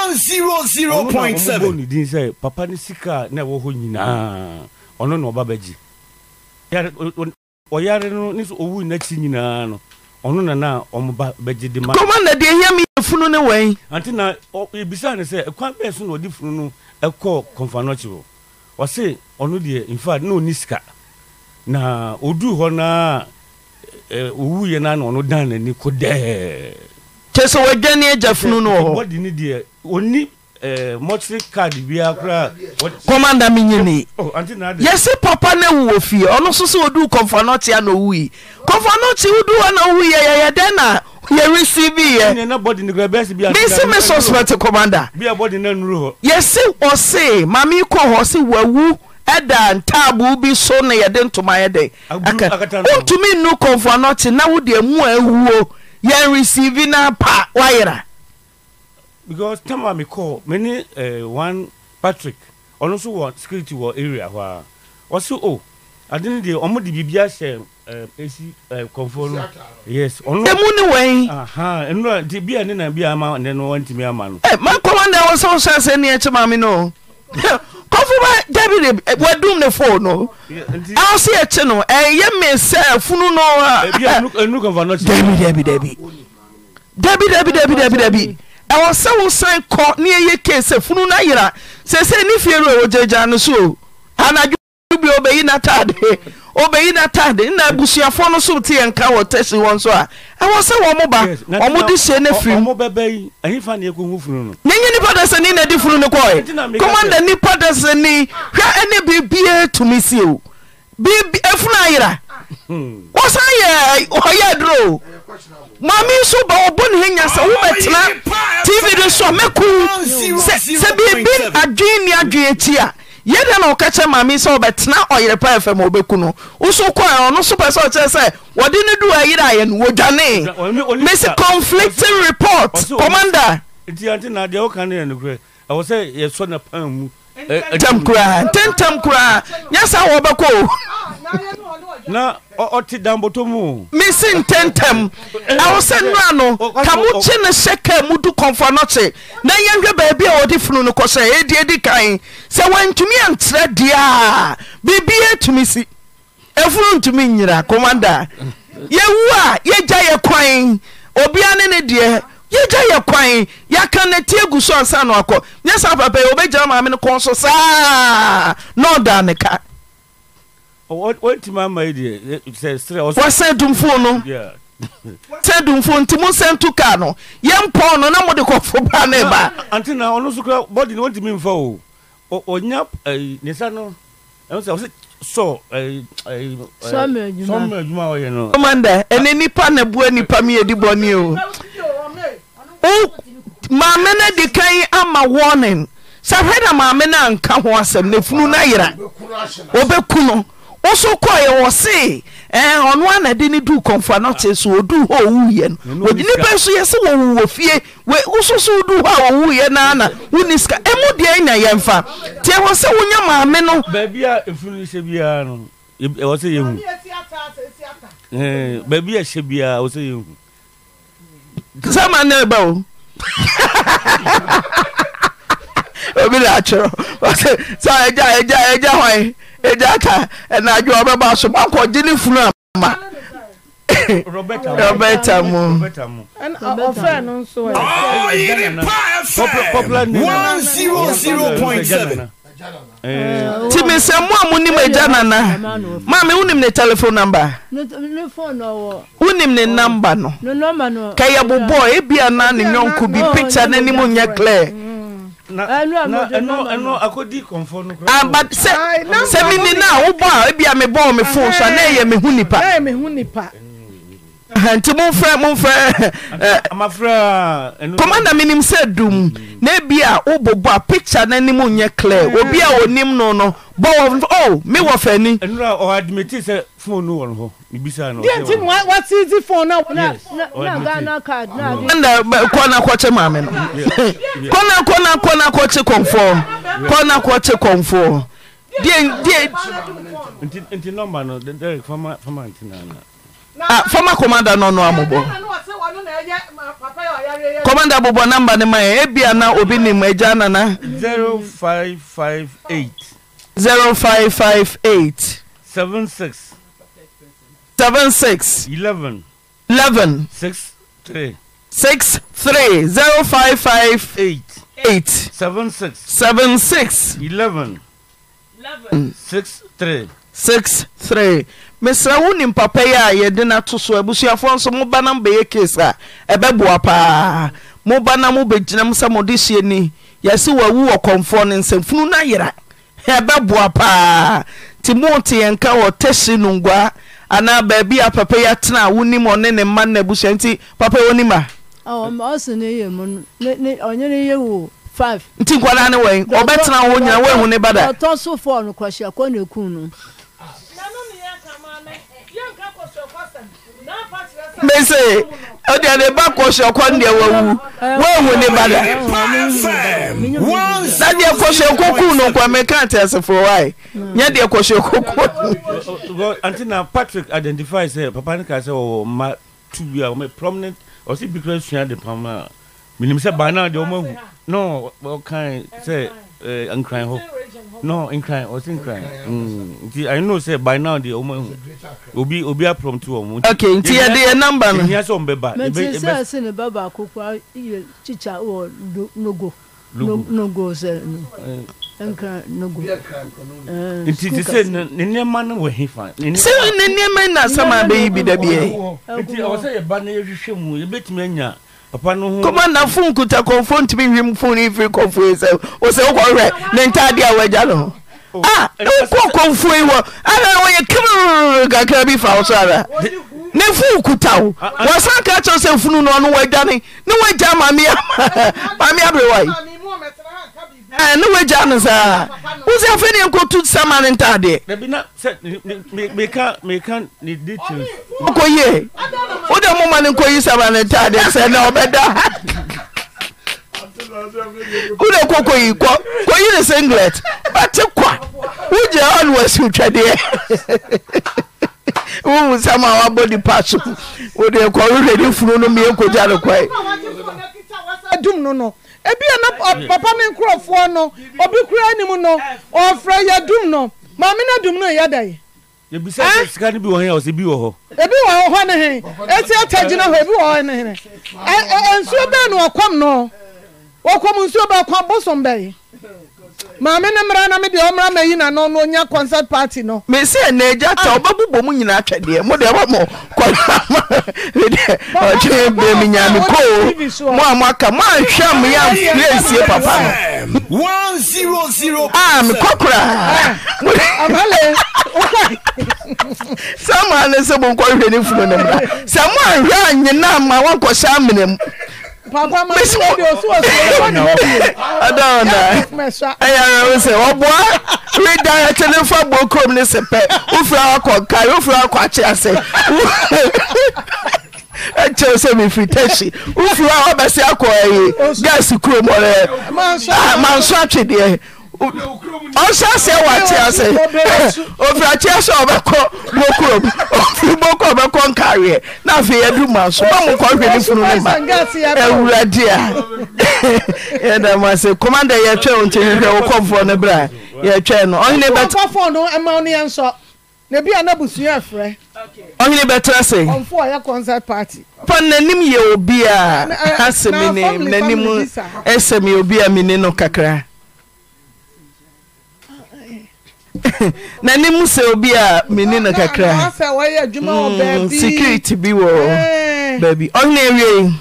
100.7 ni din say papa ni sika na wo ho nyina ono no babaji ya oyare no ni so owu na chi nyina no ono na omoba baji de ma komanda de hia mi funu ne wen anti na ebisa ne say kwan be so no di funu no ekọ konfanochi wo say ono de in fact no ni sika na odu ho na owu ye na ono dan na ni ko de cheso wadwane ajafunu no ho body ni de oni mortuary card bia kra commander minyini anti na yes papa na wo fie ono so so odu konfanochi na wi konfanochi udu na wi ye den na ye receive ye na body ni gra best bia me suspect commander bia body na nuru ho yes o say mami ko ho se wawu eda ntabu bi so na ye de ntoma ye de aka ontumi nu konfanochi na wo de mu awuo ye receive na pa wayera because tama me call many one Patrick also want security war area where also I didn't the omo di bibia share AC conform yes ono emu ni wen eno di bia ni na bia ma ne no want me ama no man commander was so say ne eche mami no kofuba David wadum ne phone no I see eche no ye me say funu no bia enu conform Debbie I was so sign court near your case funu na yira say ni fiero ojeja no so anaju bi obeyi na tade na busuafo no so tie nka wo tesi won so a I was say wo mo ba omo di se na firi omo bebe ahi fa na ekohu funu no nyenye ni padase ni na di funu no koy commander ni padase ni hwa ene bibie to me see o bi efunu ayira wo say oye dro mami so ba obon henya sa wo betena TV de so meku se bibi adwin ni adwin ti a yeda na okache mami so betena Oyerepa FM obeku no uso kwa ono so person che say wodi ne du ayira ye no wodwane miss conflicting report commander ti anti na de o kan ne no kure I was say ye so na pan mu tentam kura nyasa wo beko na oti damboto mu missing tentam I was say no kamuchi ne sheka mudu konfanoche na yenhwe ba bia odi funu no ko say edi kan se wantumi antre dia bibie tumi si efunu ntumi nyira commander yewu a yeja ye kwan obia ne die yeja ye kwan yaka na tie gu so ansa no akọ nyesa papa obeja ma me no kon so saa no da ne ka what mama idea say stress what say dumfo no yeah say dumfo ntimo sentu ka no yempo no na mo de kofo ba ne ba anti na ono so body no want me mfa o onya nisa no I was so some adwuma o ye no commander ene nipa na bua nipa me edi boni o maame na di kan ama warning sa hweda maame na nka ho asem na funu na yira obeku no oso koye wo se ono ana de ni du konfa no che so odu ho wuye no odi ni pe so yese wo fie we oso so odu ho wuye na na uniska emu de anya yemfa tie wo se wonya maame no ba bia efunu se bia no e wo se yehu ba bia se bia wo se yehu sama na ba o obi la choro sa eja hwan eja ta na adwo obeba so banko gini funu ama Roberta mu and offer no so popular 100.7 Timi se mo amunim eja nana. Mama unim ne telephone number. Ne phone no. Unim ne number no. No number no. Kaya bobo e bia na ne nyonko bi picture na nimu nya clear. No akodi confirm no. But se mini na wo bo a bia me bo me phone so na ye me hu nipa. Na me hu nipa. Nti mo frɛ amafra commander minim sɛ dum na bia wo bobo a picture na nimu nya clear obi a onim no no bo me wo fani enura o admit say phone no won ho bibisa no Nti what is the phone now? Na Ghana card na. and kona kwache mame no kona kwache konfo kona kwache konfo die nti number no the former antina former commander no amobo commander bobo number ne mai e bia na obi ni maja nana 0558 76 11 63 0558 76 11 63 Mesra woni papa ya yede na to so abusuafo nso mo ba na mbe case a ebeboa pa mo ba na mo begina mo samode hie ni yase wawu wo konfo ne nsafunu na yera ebeboa pa ti mo te yenka wo teshi nungwa ana ba bia papa ya tena woni mo ne ne man na abusu nti papa woni ma o se ne ye mo ne onye ne ye wo 5 nti kwala ne wen obetena wo nya we hu ne bada to so for no kwahia ko na ku no Mese o de ba ko so ko nde wawu wo ne bada na de ko so koku no kwa mekant as for why nya de ko so koku antina Patrick identify say papa nka say o ma to be a prominent or see because she had the pama minim say by now the omo no kind say crying ho no in crying or in crying I know say by now the omo obi a from to omo okay nti ye the number no here so mbeba be say ne baba kokwa chicha o no go say enka no go nti say ne nema no we hefa say ne nema na sama be bi da bie nti o say ye ba na ye hwehwe mu ye betimi anya papa no come na phone kuta confront me him phone if confront say o say o ko re ne ntade a waja no o ko confront wo ara wo ye kim ga bi fa o so ara ne phone kuta wo san ka cho say funu no no waja ne waja mami abre wai ne waja no sa o say afeni enko tu sama ne ntade na bi na me can ni details ko ye o de mo man ko yi sama ne ntade say na obeda kude kokoyi ko yi ne singlet but kwa uje always utwade wo sama wa body patch wo de ko ready funu no me ko jare kwai Dum no ebi na papa me nkrofo no obi kura anim no ofra ya dum no ma me na dum no ya dai ye bi say sika ni bi wo he o se bi wo ho ebi wo ho ne he eti atagina ho ebi wo ne he ensuo be no okom no okom nsuo be kwa bosom be ma me na mra na me de omra mayi na no nya concert party no me say na eja ta obabubo mu nyina atwede mo de mo ko o je be mi nya mi ko mo amaka mo ahwam ya fiesie papa no 100 me kokura amale sama ne se bon ko hwe ni funu ne mra se mo ahwa anyina ma won ko sha menem papa ma se de osu adona aya say oboa we die telephone bokom ne sepe ufra akọ kai ufra akọ achi ase eche se mi friteshi ufra obese akọ gas kromore manso atwede Osa se wati ase ofra che so obeko bokurom ofri boko obeko nkare na fe edu maso ba mo ko hwe ni funu ne ma ewurade a e da ma se commander ye twa onte hwe wo komfo ne bra ye twa no onne bet komfo no e ma oni enso na bia na busu afre onne betra se komfo ya concert party pan nanim ye obi a asemi ne nanim esemi obi a mini no kakra na ni mu se obi a meni na kakra asa why adwuma o baby security bi wo baby on ewie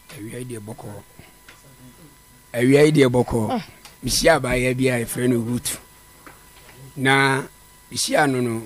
ide boko misia ba ya bia e frɛ no root na misia no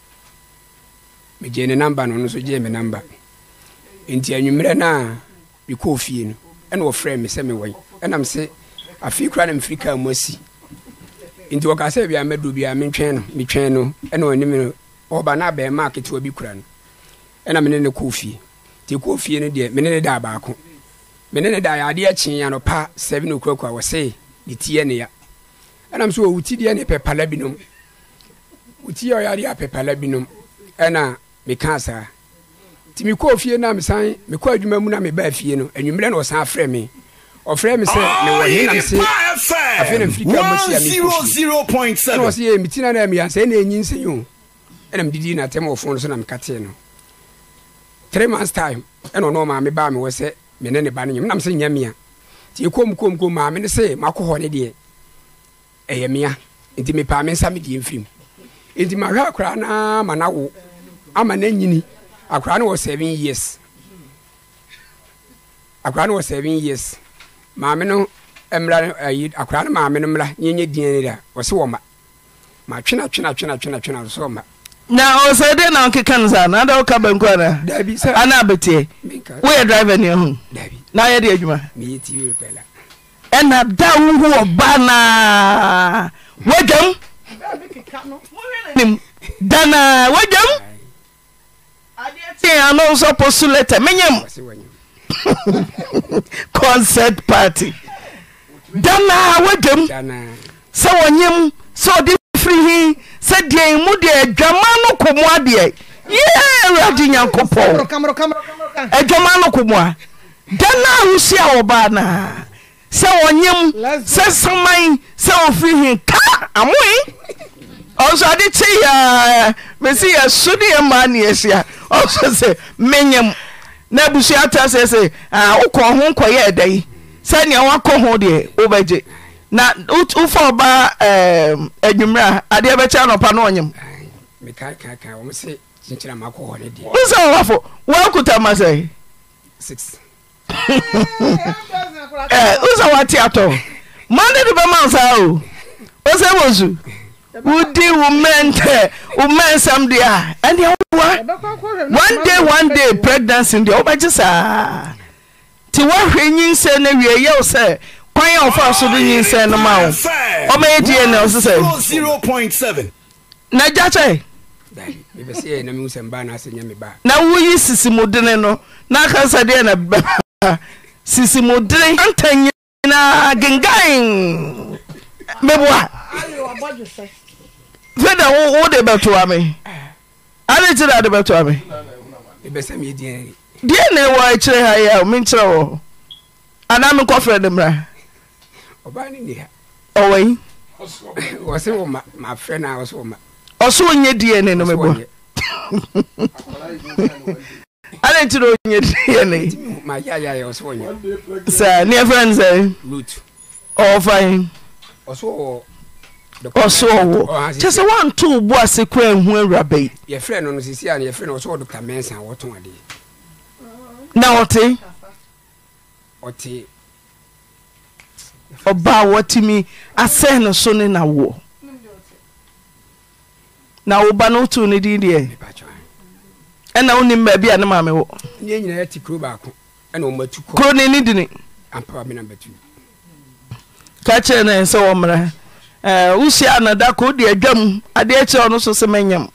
me je ne number no so je me number enti anwumre na bi ko fie no ɛna wo frɛ me sɛ me won ɛna me se afi kura na mfrika amosi enti wo ka sɛ bia medu bia mentwen no ɛna oni me oba na ba market wo bi kura no ɛna me ne ko fie ti ko fie no de me ne da ba ko me ne da ya de akyin ya no pa 7 okrakwa wo se di tie ne ya ɛna me so wo wuti de ne pepala binom wuti ya de pepala binom ɛna me ka sa ti me ko fie na me san me ko adwuma mu na me ba fie no anwumre na o san frɛ me o frɛ me se me wo hin na me se afi na mfrika mo sia me 0.7 no se me tina na me ya se na enyin se yo ɛna me didi na tem ofo no so na me kate no 3 months time ɛna no ma me ba me wo se me ne ba no nyam na me se nyamia ti kom ma me ne se makoho ne de eyemia nti me pa me nsa me die mfrim nti ma hwa akra na ma na wo ama na nyini akra na wo 7 years akra na wo 7 years ma me no emra akra na ma me no mra nyenye die da wo se wo ma twena so ma na o se de na nkeka nza na da o ka banku ana dabi sir ana betie we driver ni ho dabi na ye de adwuma me TV repela ena da wo oba na wajam dana wajam adie ano so postulate menyam concert party dana wajam so wonyam so de free se de mu de adwama no komo ade ye radi nyankopɔ adwama no komo dana husia oba na se wonyam se saman se ofiri ka amoi also ade che ya mesi ya sudi ya mani esia also se menyam na busu ata se ukọ ho nkoye edai se ne wakọ ho de obeje na ufo ba adwumra ade becha no pa no onyam me ka o se chinchira makọ ho ne de usa wafo wakuta masai 6 usa wati ato mande do be mansa o ose wozu wudi women some dia and one day pregnancy dia obaji sa ti wa hwenyin se na wie ye o se kwan of so do yin se no ma o o me die na o se 0.7 na jache me be se na me usem ba na se nyame ba na wuyi sisimodene no na ka sa dia na sisimodene antanya na gengan meboa Feda wo de beto ame. Ale ti da de beto ame. E be se me die. Die na wo a kire ha ya, me kire wo. Ana me kofre de mra. Oba ni ni ha. Owen. Wo se wo ma frɛ na wo se wo ma. Oso onye die ne no mebo. Ale ti do onye die ne. Ma ya wo se wo onye. Sir, near friends eh. Root. Oh fine. Oso Oso wo just one two bo asekwa hu awuraba yi ye frɛ no sisi an ye frɛ no oso Dr. Mensa woton ade na ote oba wotimi asɛ no so ne na wo na wo ba no to ne di de ɛna woni mba bia ne ma me wo nye nyina yati kro ba ko ɛna o matu ko kro ne ni di ni ampa me na batu ka che na so wo mra usia na da ko de adwam ade eche ono so se menyam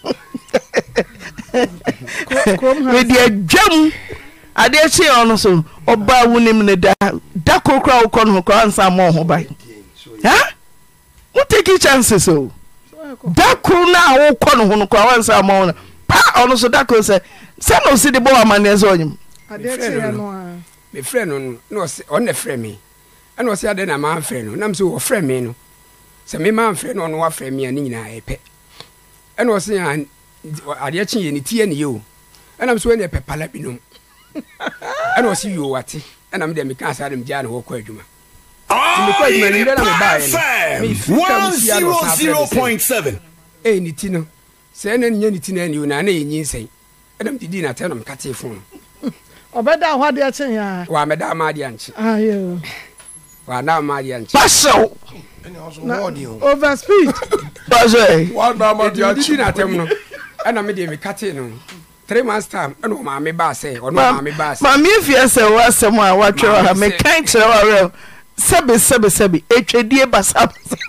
we de adwam ade eche ono so oba wunim ne da ko kra wo kono ko ansa mo ho bai ha wo take chances so da ko na wo kono ho ko ansa mo pa ono so da ko se no si de bo amane so onyim ade eche no a me frɛ no no on ne frɛ me ana o se ade na ma frɛ no nam so wo frɛ me no se me man frɛ no no wa frɛ me ani nyina epe ɛna o se ade kye ye ne tie ne yo ɛna so ne pepala binom ɛna o se yo wate ɛna me de me ka sa de me gya ne ho kɔ adwuma 100.7. Eh, Nitino. Say, and Yenitin and you, Nana, and say, Adam did not tell them cut your phone. Obeda what they are saying. Why, Madame Madianch. Ah, you. Why now, Madianch. Paso. Overspeed. Paso. What now, you did not tell me. And I made him cut in. 3 months' time. I know, Mammy Bass, or no, Mammy Bass. Mammy, if you say, was someone what you have made kind to Sebi, HAD Bass up.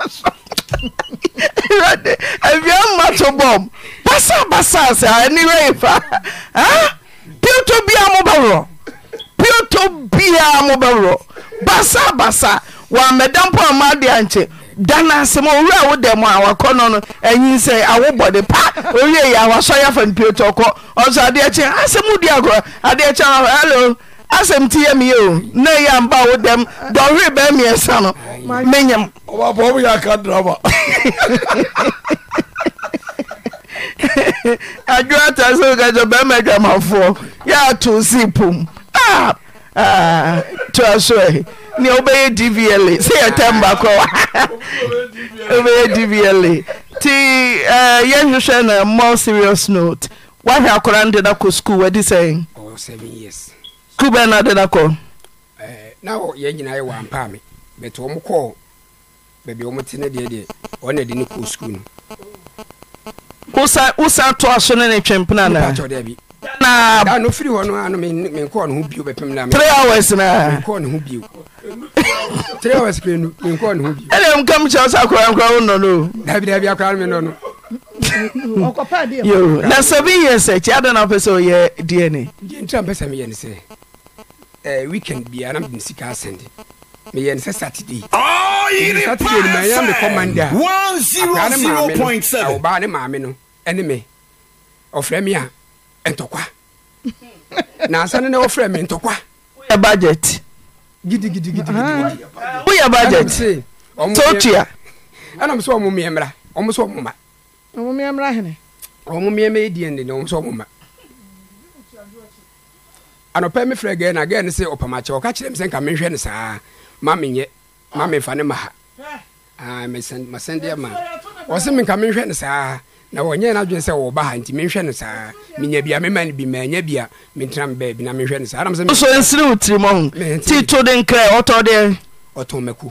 If you're much a bomb, Bassa, anyway, huh? Puto be a mobile. Puto be a mobile. Bassa, one Madame Madianche. Dana some more with them our corner and you say I will body pa oh yeah I was sorry for Puto also I did I said Mudiago I did hello as MTMU nay I'm bow with them don't rebel me a son Minium Probably I can't drama. I got as well as a Bemegam for ya to see pum to a sway. Ni obey DVLA. Say a tembacco. Obey DVLA. T you share a more serious note. Why have Koran did I school? What is saying? Oh, 7 years. Kubena did I call? Now, Yen I want Pammy. But one call. Baby, almost in a day. One didn't go school. Usa to a son and a champion. Na no free one no me call who be bepem na 3 hours na call who be 3 hours me call who be ele come church akwa no David akwa me no Okopa dia yo na 7 years e ada na person ye DNA ntra pesa me ye say weekend bi ana me sika send me ye say Saturday Oyerepa me ya me commander 100.7 oba ne maame no ene me ofre me a entokwa na asane ne ofre me entokwa we budget gidi we budget totia ana mso omo miemra omo so omo ma omo miemra hene omo mieme di ende no so omo ma ano pe me frege na ge ne se opamache o ka kire me se nka menhwe ne saa ma menye ma me fa ne ma ha me send ya ma o se me nka menhwe ne saa na wonye na dwen se wo ba ha nti menhwe no saa menya bia me man bi manya bia mentram ba bi na menhwe no saa na me so ensiri utrimon ti to den kra oto de oto meku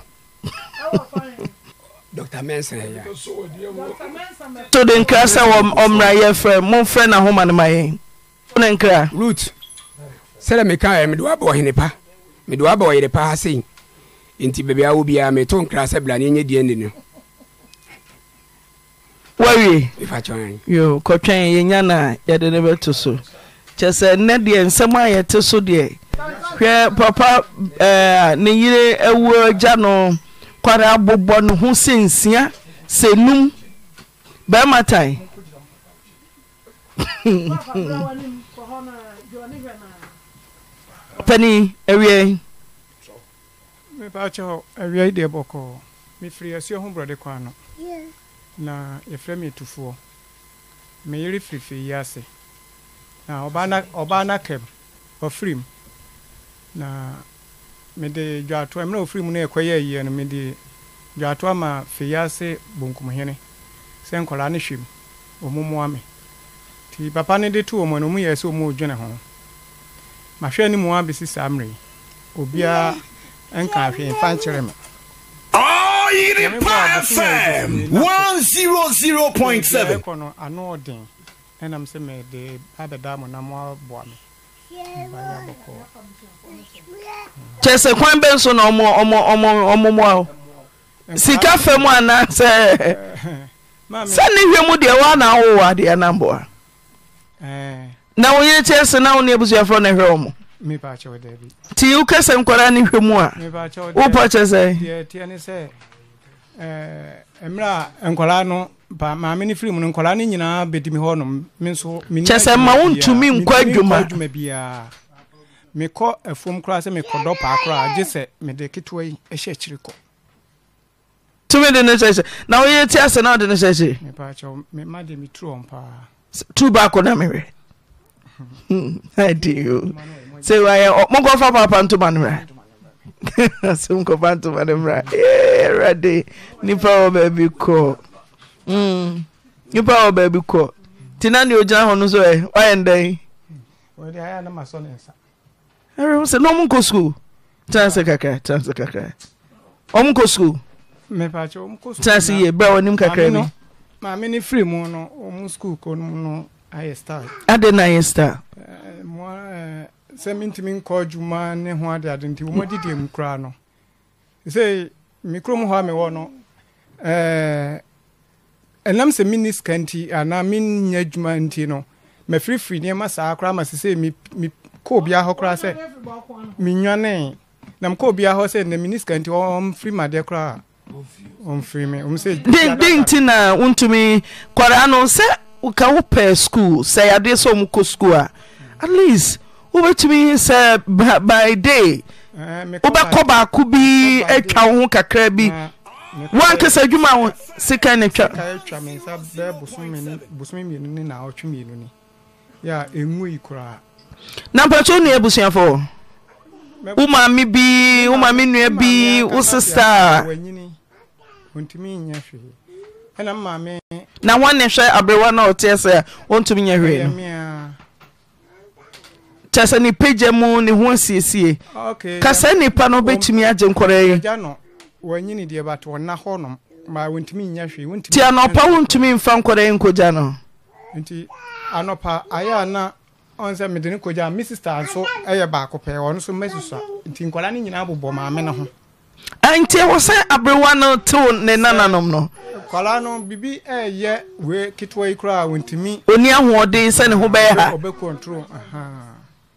Dr. Mensa ya to den kra se omra ye frɛ mo frɛ na homa ne mayen to den kra root sele me ka me do aba ohenepa me do aba Oyerepa ha sei nti bebia wo bia me to nkra se bla ne nye die ndi no Worry if I join you kotwen yenya na yede ne beto so chese ne de nsem ayete so de hwe papa ne yire ewu agya no kwara abobbo no ho sensia senum ba matai pani ewie me pa cho ewie de boko me free asio ho brode kwa no na yefrɛ me tufuo me yiri frifi yase na obana kem ofrim na me de dwato emra ofrim na ekoye yiye no me de dwato ama fi yase bonkum hene se nkola ne hwem omumu ame ti papa ne de tu omo no mu yese omu odwene ho ma hwɛ ni mu abisi samre obia enka hwe fa nkyere me Oyerepa FM 100.7 kono anoden enam se me de abeda mo na mo aboa me chese kwan ben so na omo sika femu ana se sani hwemu de wa na wo wa de na mboa na wo ye chese na wo ne busu afro na hwe omo me pa che wede bi ti u kese nkwara ni hwemu a me pa che wede wo pa chese tie ne se emra nkwara no ba ma me ni film no nkwara ni nyina bedimi ho no me nso chese ma wontumi nkwa adwuma bia me ko afom kra se me kodo pa kra agese me de ketwa yi ehye kiriko tumi de ne chese na wo ye ti ase na de ne chese me pa che me ma de mi tru on pa tu ba ko na me re I do say why mo go fa papa nto man re Asum ko bantu mademra. Ready. Nipa o baby ko. Nipa o baby ko. Tinani ojan ho no so e. Why ndai? Well, they are my son and son. I say no mun ko school. Chance kakra. Go school. Me pa cho go school. Chance ye bra wonim kakra ni. Ma me ni free mo no school ko no I start. Ade na I start. Mo se mintimi ko juma ne ho ade nti mo didi em kra no. Say mikrom ho me wo no enam se minis kanti ana min nya juma nti no. Me free ne ma sa akra ma se mi ko bia ho kra se mi nwane na mko bia ho se ne minis kanti o free ma de kra on free me say ding tina untumi kwara no se uka wo per school say ade so mko school at least ubetumi say by day ubekọ ba ku bi etwa ho kakra bi wan kesa adwuma ho sika ne twa me sa be busumi mi na otwe mi ni ya enwu ikura na mpacho ne ebusuafo uma mi bi uma mi nua bi wo sister wanyini ontimi nya hwe ena maame na wan ne hwe abrewa na otese ontimi nya hwe chasa ni page mu ne ho asiesie okay kasa nipa no betumi age nkore ja no wanyini de ba to na ho no ma ontimi nya hwe ontimi ti anopa ontimi mfa nkore nkoja no nti anopa aya na onse medeni koja mi sister so eye ba ko pe won so mesusa nti nkwala ni nyina abobọ maame na ho anti wo se abrewa no to ne nananom no kwala no bibi eye we kitwa ikra wontimi oni ahoode se ne ho be ha obe control aha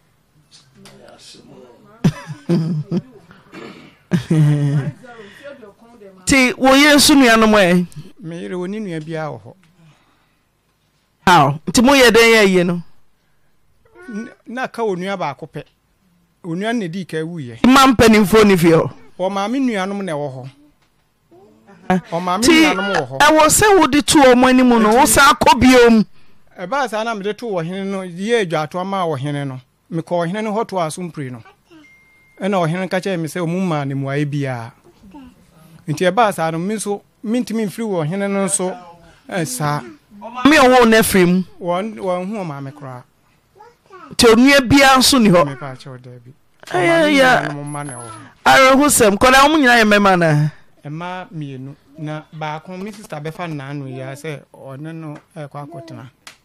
ti wo yesu nuanom e me yire woni nua bia ho how ti mo ye den ye no na ka onua ba akopɛ onua ne di ka wuye imam penimfo ni fio o ma me nuanom na wo ho o ma me nuanom wo ho e wo se wo di tu o mo animu no wo sa akobiom e ba sa na me de to wo hene no ye adwato ma wo hene no me ko hene no hoto asompre no e na wo hene ka che me se o mu ma ne mu aye bia nti e ba sa no me so mintimi mfiri wo hene no so sa me o wo na frim won hu ma me kra ti onua bia nso ni ho me pa che o da bi ya ara husem kola mu nyina ye mema na ema mienu na ba ko mi sister be fa na anu ya se one no e kwa kotena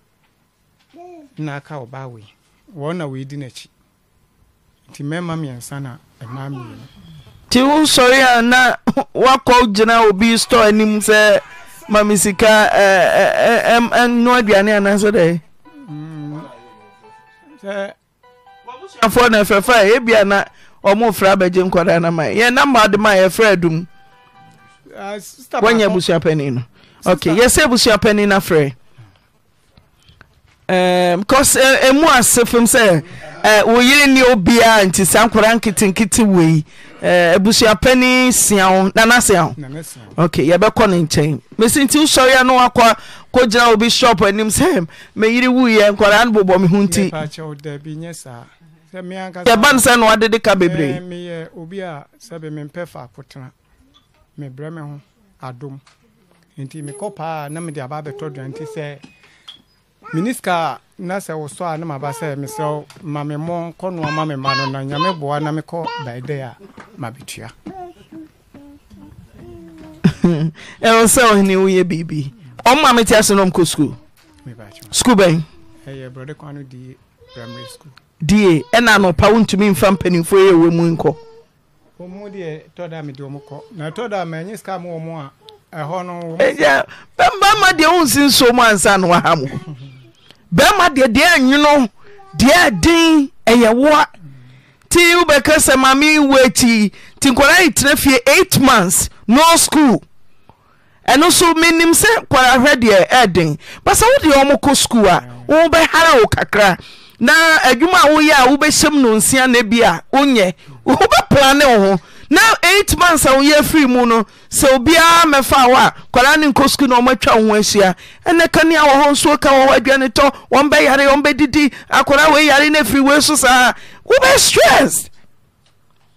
na ka oba we wona we di na chi ti mema mi ensa na ema mienu ti un sorry na wakọ gina obi store anim se mamisika no aduane ananso dey afọ na fefa ebia na omo fra baje nkwada na mai ye na mad ma ye fra dum wanya busia pani no okay yes busia pani na fra because emu asefem say wo yiri ni obia nti sankwara nkitinkiti wei busia pani siawo na siawo okay ye be kọ ne nchen mesinti usori no akwa ko gina obi shop anim say me yiri wu ye nkwara nbobo me hunti ya ban se no adede ka bebre me ye obi a sabe me mpefa akotena me breme ho adom nti me kopa na me de aba beto do nti se miniska na se wo so a na maba se me se ma me mon kono ma me ma no na nyame boa na me ko baide a ma betua e o se o ni wo ye bibi o ma me ti asenom ko school me ba cho school ben eh brother kwano di primary school die ena no pa wontumi mfa mpanimfo ye we mu nko o mu die toda me de o mu ko na toda ma nyi ska mu o mu a ho no eja bamba ma de unsin so mu ansa no ha mu bamba de anwuno de din eye wo ti u be kase mami wechi ti nkora itrafie 8 months no school eno so minim se kwara hwede eden basa wo de o mu ko school a wo be hara wo kakra na adwuma wo ya wo be hyem no nsia na bia onye wo be plan ho na 8 months a wo ye free mu no se obia mefa wa kwara ni nkosku na o matwa ho ahia ene kania wo ho nso ka wo adwane to won be yare won be didi akwara we yare na free we so sa wo be stressed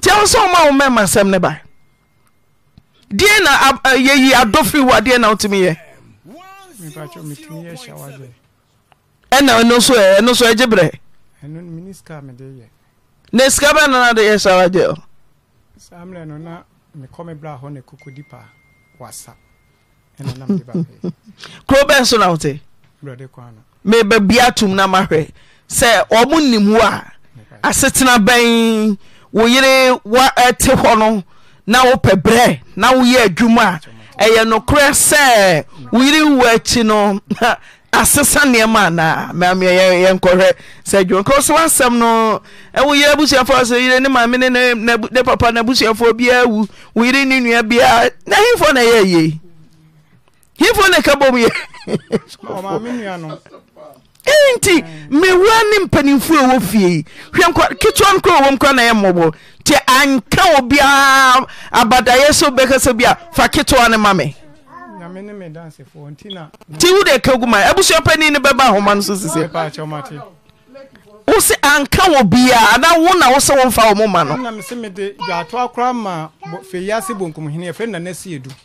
Tell some my member Sam Neba. Dear na ye adofri wa dear now to me. Me pacho me tinye shower there. And no so ejebre. And no minister me there. Neskaba na de shower there. Samle no na me come bra ho ne kokodipa wasa. And na me ba pe. Kroben so now te. Brother kwano. Me be biatum na mahwe. Say omunnim wa asetena ben wo yire wa ete ho no na wo pebre na wo ye adwuma eye no kure se wo yire wo achi no asesa ne ma na me ye nkore se adwuma ko so asem no e wo yire busuafo so yire ne ma me ne papa na busuafo bia wu wo yire ni nua bia na hifo na ye hifo na kabom ye o ma me nua no enti me wani mpanimfu e wo fie hwenkwa kitwan kro wo mkwa na yemobo ti anka obia abadaye so bekase bia fa kitwa ne mame na me ne me dance for ontina ti wo de kaguma abusu pani ne beba homa no so sise pa chomati wo se anka obia na wo na wo se wo mfa wo mama no na me se me de jato akra ma fe yase bonkum hene e fe na na si edu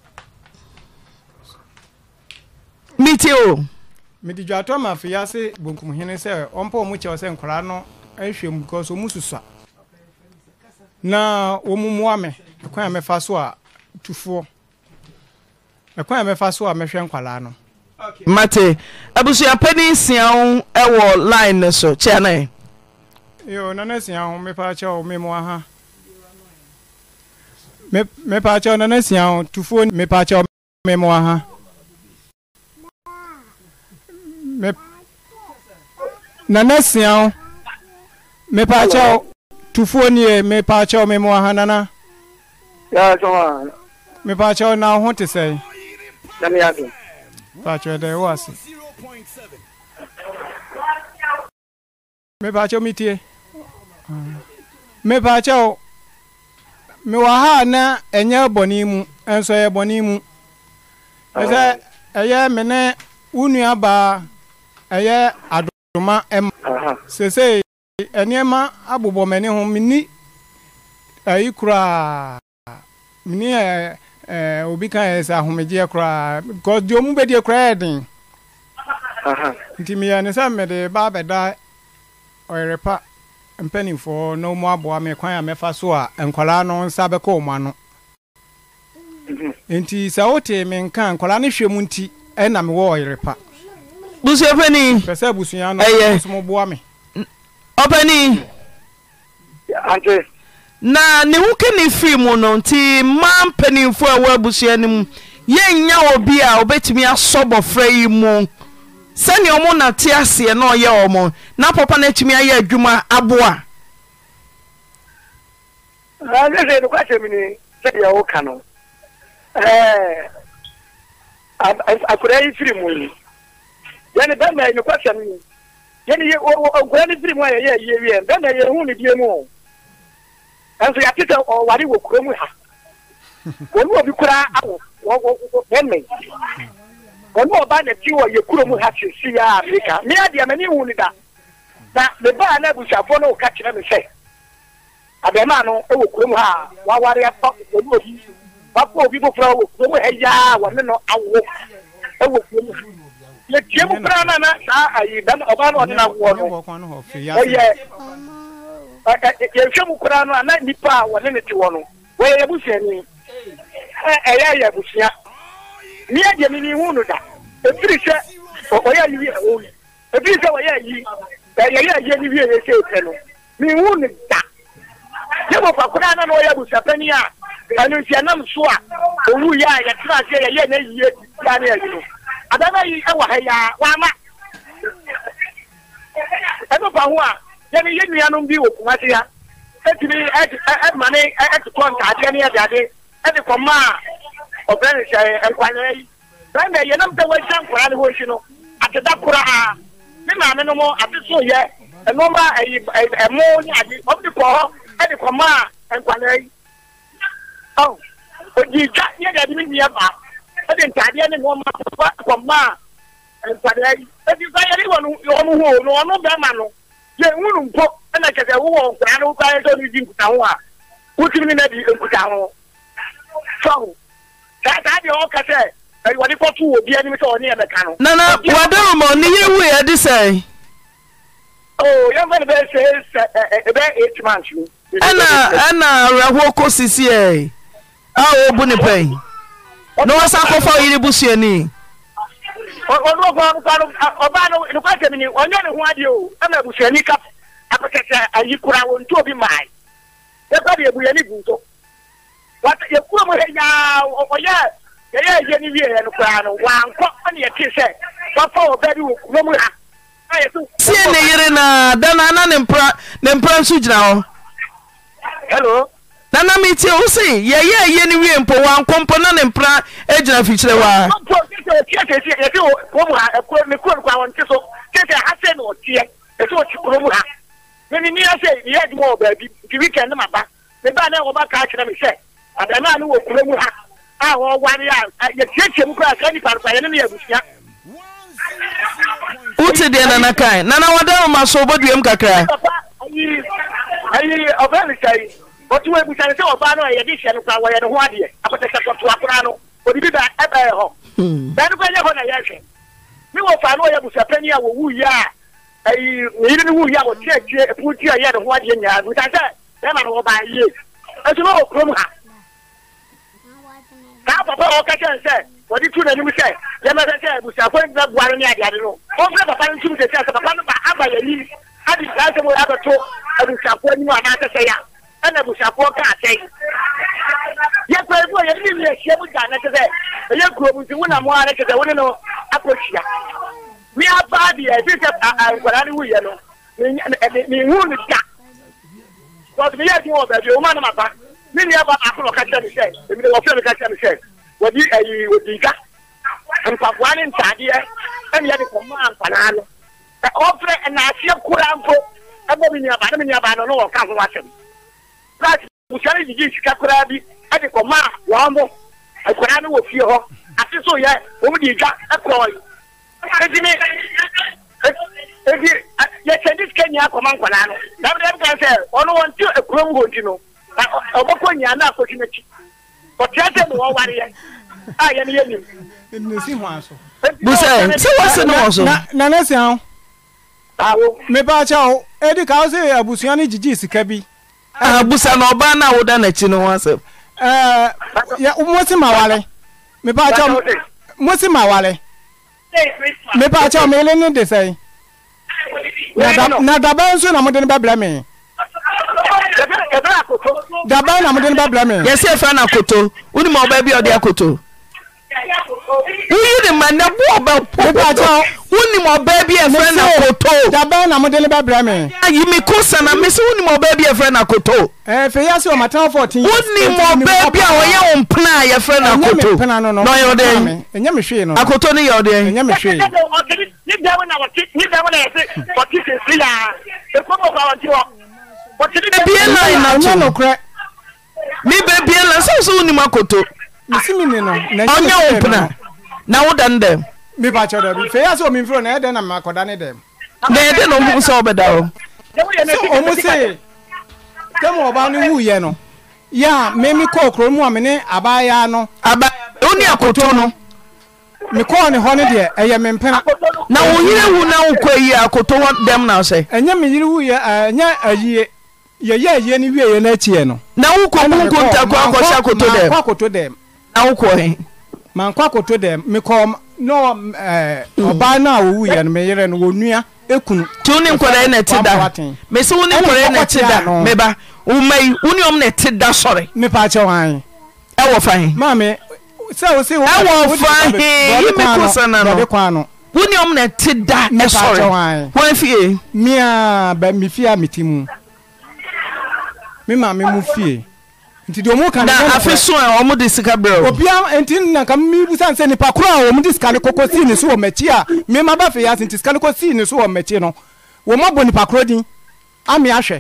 mitio medi dwato ma fe yase bonkum hene se ompo mu che se nkora no ahwem because omususa na omumuwa me kwan me fa so a tufo kwan me fa so a mehwe nkwala no mate abusu apani sian e wo line so che na yo na na sian me pa cha o me mo ha me pa cha na na sian tufo me pa cha me mo ha me nana sian me pa cha tufo ni me pa cha me mo ha nana ya so me pa cha na ho te sei na me yato pa cha de wasi me pa cha mitie me pa cha me wa ha na enya boni mu enso ye boni mu ese eye me ne unu aba eye adoma em sese eniema abubo meni ho mini ayikura mini obi kan esa homeje kura because di omu be di kura edin ntimi ya ne sa me de ba beda oyerepa mpanifo no mu abo ame kwan ya mefa so a enkwala no nsa be ko ma no enti sa wote me nka enkwala ne hwemu nti na me wo oyerepa busuafani pese busuya no so mo bo ame opani Auntie na ne wuke ne film no nti man panimfo a wabusua ne mu yenya obi a obetimi asobo frei mu sani omo na te ase na oye omo na papa na timi aye adwuma aboa ne no kwache mini se ya woka no akura yi film mu yani ba me no kwache mini yani ye o ni film aye ye wie ba me ye hu ni die mu anso ya tete o wari wo kura mu ha wonu obi kura awo wo me wonu ba na ti wo ye kura mu ha si ya Africa me ade mani hu ni da na me ba na bushafo no ka kire me se abema no e wo kura mu ha wa wari afa wonu obi ba ko obi bo kura wo kura mu ha ya wo ne no awo e wo kura mu ye tie mu kura na na sa ayi dan oba no na wo no ye hwemu kura no na nipa wone ne ti wono we ye busia ni ya busia ni ade mi ni hu no da efiri se o ya yi o efiri se o ya yi ye ni wie ye se te no mi hu ni da ye mo pa kura na no ya busia pani a anu sia nam so a owu ya tra se ye na yi ya na yi no adana yi e wa ha ya wa ma e no pa hu a yani yenu yanu bi wo kumasi ya etimi mane etuton ka ade ne ade ade koma obere shay enkwanye branda yenam da wa jan kura ne ho shi no ateda kura a me ma me no mo ateso ye eno ma emo ni ade obi ko ade koma enkwanye oh oji ja ye da bi mi ya ba ade ntade ne no ma koma enkwanye ade ba yeri wonu yo mu ho no be ma no ye wunu mpo na kete wo nkra no kwa so ni din kuta ho a Wotimi na di enkuta ho. So, that the all kase, what you put to be any so near the cano. Nana, Wadamo, ni yewu ya di say. Oh, young man says about 8 months. Ana rahoko sisi e. Ah, obuni pay. No wasa ko fa yiri busuani. Obano no kwate mini onye ne ho ade o ama busuani kap apekete ayikura won to bi mai. E ba de busuani gunto. What ye ku mo henya oye ye ni wie no kwa no wanko ne ye ti se. Wa fa obedi wo ku mo ha. Sie ne yire na dana na ne mpra nsu gina ho. Hello. Nana mi tie o se ye ni wie mpo wanko na ne mpra ejina fichire wa. Uti de nana kai nana wada ma so boduem kakra ayi obali sai otu we busa se oba no ye di hye no kwa wo ye no ho ade apoteka to akora no odibi da ebe ho dan ko ye ho na ye hwe mi wo fa no ye busa pani a wo wu ya ayi yiri ni wu ya wo tie puti a ye no ho ade nya busa se e ma no ba ye esu no okrom ha ka papa o ka chen se wodi tu na ni mi se ye ma se busa ko na buare ni ade ade no o fre papa ni tu se se papa no ba aba ye ni adi ka se mo abato adi ka ko ni ma na se ya ana bushafo ka atai ya kwa ebo ya ni me hie mu ga na teze ya kuro mu nwu na mo ara teze woni no akohia mi aba bi e se ankwara ni wuye no ni hu ni da so mi ya di o ba bi o ma na mapa mi ni aba akoro ka tze ni se mi de wo fe mi ka tze ni se wodi ayi wodi ga ankwara ni ntade e emi ya ni ko ma ankwara no o fre na asie kura mpo abo mi ni aba no no ka ho asem Right, bushari jiji shikakura bi ade ko ma wambo akura no wo fie ho ate so ye o mu di dwa akro edimi ye chendis kenya akoma nkwala no na be ka se ono won ti akuro mu hodi no oboko nya na akoki mechi o tiate no wo ware ye a ye ni nesi ho aso busa se wase no so na nesi an awo me ba cha o edi ka o se abusuani jiji sika bi busa na oba na woda na chi no wasem ya umosi mawale me ba cha mosi mawale me ba cha me le ni de sai na daba nso na modene ba bla me daba na modene ba bla me yes e fa na koto uni ma oba bi odi akoto uyi de man na bo ba po ba cha uni mo ba bi e fa na koto daba na modene ba bla me ayi mi ko sana me se uni mo ba bi e fa na koto fe ya se o matan 14 uni mo ba bi a wo ye on pna ye fa na koto no yo de enya me hwe no akoto ni yo de enya me hwe ni da wona ye what is it ya e ko mo ba wanti wo what is it bi line na nya no kre mi be bi line so uni makoto misimi ni no na onye on pna na wo dan dem mi ba cha da bi fe ya se o mi mfro na e de na makoda ne dem na e de no mu so obeda o o mu se kemo oba ni wu ye no ya me mi ko kro mu amene abaya no aba oni akoto no mi ko ni ho ne de eye me mpena na wo yire wu na wo kwayi akoto dem na se enya me yire wu ye enya ayiye ye ni wie ye na tie no na wo ko mu ko ta ko akosha akoto dem kwa akoto dem na wo ko he man kwa akoto dem mi ko no oba na wo wu ye no me yire no wonua ekunu tuni nkore na ti da me se woni nkore na ti da me ba umai woni om na ti da sore me pa che wan e wo fan ma me se o se e wo fan yi me ko sana no woni om na ti da e sore wan fie mi a ba mi fie a mitimu mi ma me mu fie nti do mu kan na afeso a omo de sika bro obia enti na kam mi busan se ni pakro a omo de sika ne kokosi ni so o machi a me ma ba fe ya enti sika ne kokosi ni so o machi no wo mo boni pakro din ami ahwe